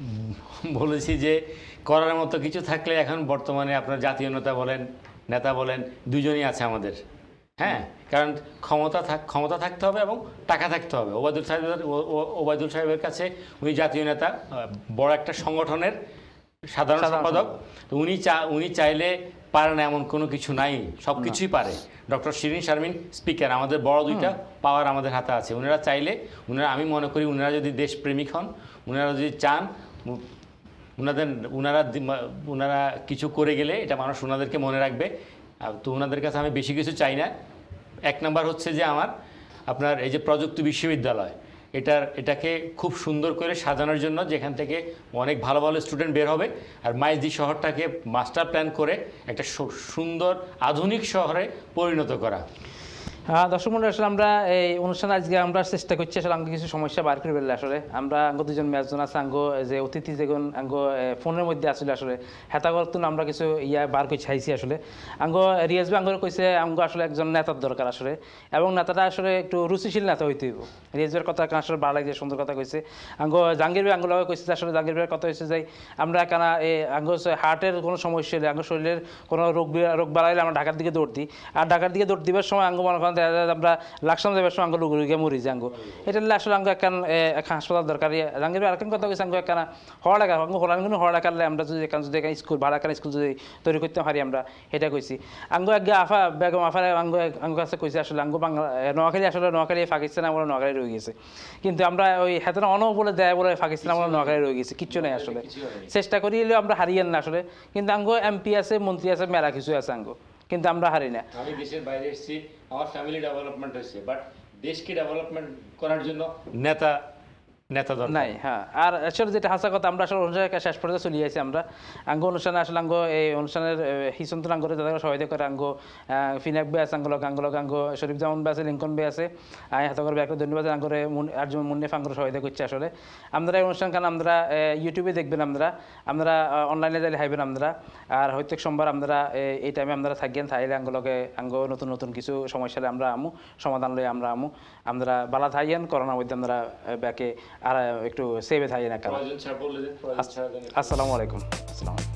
বলেছি যে করার মতো কিছু থাকলে এখন বর্তমানে আপনার জাতীয় নেতা বলেন, নেতা বলেন, দুজনই আছে আমাদের। হ্যাঁ, কারণ ক্ষমতা থাক ক্ষমতা থাকতে হবে এবং টাকা থাকতে হবে। ওবায়দুল সাহেবের ওবায়দুল সাহেবের কাছে উনি জাতীয় নেতা, বড় একটা সংগঠনের সাধারণ সম্পাদক। তো উনি চা উনি চাইলে পারে না এমন কোনো কিছু নাই, সব কিছুই পারে। ডক্টর শিরিন শারমিন স্পিকার, আমাদের বড় দুইটা পাওয়ার আমাদের হাতে আছে। ওনারা চাইলে, ওনারা আমি মনে করি ওনারা যদি দেশপ্রেমিক হন, ওনারা যদি চান, ওনাদের ওনারা ওনারা কিছু করে গেলে এটা মানুষ ওনাদেরকে মনে রাখবে। তো ওনাদের কাছে আমি বেশি কিছু চাই না। এক নাম্বার হচ্ছে যে আমার আপনার এই যে প্রযুক্তি বিশ্ববিদ্যালয়, এটার এটাকে খুব সুন্দর করে সাজানোর জন্য, যেখান থেকে অনেক ভালো ভালো স্টুডেন্ট বের হবে, আর মাইজদি শহরটাকে মাস্টার প্ল্যান করে একটা সুন্দর আধুনিক শহরে পরিণত করা। হ্যাঁ দর্শক মন্ডলী, আসলে আমরা এই অনুষ্ঠানে আজকে আমরা চেষ্টা করছি আসলে আঙ্গ কিছু সমস্যা বার করে ফেললে। আসলে আমরা আঙ্গ দুজন ম্যাচজন আছে, আঙ্গ যে অতিথি যেগুন আঙ্গ ফোনের মধ্যে আসলে আসলে হেতা করতুন আমরা কিছু ইয়া বার করে চাইছি। আসলে আঙ্গ রিয়াজ ভাই আঙ্গর কইছে আঙ্গ আসলে একজন নেতার দরকার আসলে, এবং নেতাটা আসলে একটু রুচিশীল নেতা হইতে হইব। রিয়াজ ভাইয়ের কথা আসলে ভালো লাগছে, সুন্দর কথা কইছে। আঙ্গ জাহাঙ্গীর ভাই আঙ্গুল কইছে আসলে জাহাঙ্গীর ভাইয়ের কথা হয়েছে যে আমরা কেন এই আঙ্গ হার্টের কোনো সমস্যা হলে, আঙ্গ শরীরের কোনো রোগ রোগ বাড়াইলে আমরা ঢাকার দিকে দৌড় দিই, আর ঢাকার দিকে দৌড় দিবার সময় আঙ্গ মনে করেন আমরা লাকসাম যাবার সময় আঙ্গ লুগুড়ি মরি যে আঙ্গ এটা আসলে আঙ্গ একখান এখন হাসপাতাল দরকার। জাহাঙ্গীর ভাই আরেকখান কথা কইছে আঙ্গ একখানা হওয়া লাগা আঙ্গ হলান কিন্তু হওয়া লাগালে আমরা যদি এখান যদি এখানে স্কুল ভাড়া এখানে স্কুল যদি তৈরি করতে পারি আমরা, এটা কইছি। আঙ্গ একগে আফা বেগম আফার আঙ্গ আঙ্গ কাছে কইছে আসলে আঙ্গ বাংলা নোয়াখালী আসলে নোয়াখালী পাকিস্তান আমরা নোয়াখালী রয়ে গেছে, কিন্তু আমরা ওই হাতে অন বলে দেয় বলে পাকিস্তান আমরা নোয়াখালী রয়ে গেছি, কিচ্ছু নেই আসলে। চেষ্টা করি আমরা হারিয়েন না আসলে, কিন্তু আঙ্গ এমপি আছে, মন্ত্রী আছে, মেলা কিছু আছে আঙ্গ, কিন্তু আমরা হারি না। আমি দেশের বাইরে এসেছি, আমার ফ্যামিলি ডেভেলপমেন্ট হয়েছে, বাট দেশকে ডেভেলপমেন্ট করার জন্য নেতা নেতা নাই। হ্যাঁ, আর আসলে যেটা হাসা কথা, আমরা আসলে অনুষ্ঠানের শেষ পর্যন্ত চলে যাইছি। আমরা আঙ্গ অনুষ্ঠানে আসলে আঙ্গ এই অনুষ্ঠানের হিসন্তন আঙ্গরে যাদের সহায়তা করে আঙ্গ ফিনাক বে আছে, আঙ্গলক আঙ্গলক আঙ্গ শরীফ জামান বে আছে, লিঙ্কন বে আছে, আই হাতকর ব্যাকে ধন্যবাদ আঙ্গরে আর্জুন মুন্নেফ আঙ্গর সহায়তা করছে। আসলে আমরা এই অনুষ্ঠান কারণ আমরা ইউটিউবে দেখবেন, আমরা আমরা অনলাইনে যাইলে হাইবেন আমরা, আর প্রত্যেক সোমবার আমরা এই টাইমে আমরা থাকবেন, থাইলে আঙ্গলকে আঙ্গ নতুন নতুন কিছু সমস্যা আমরা আমু সমাধান লই আমরা আমু। আমরা বালা থাইয়েন, করোনার মধ্যে আমরা ব্যাকে আর একটু সেভে থাকি না। আসসালামু আলাইকুম। আসসালাম।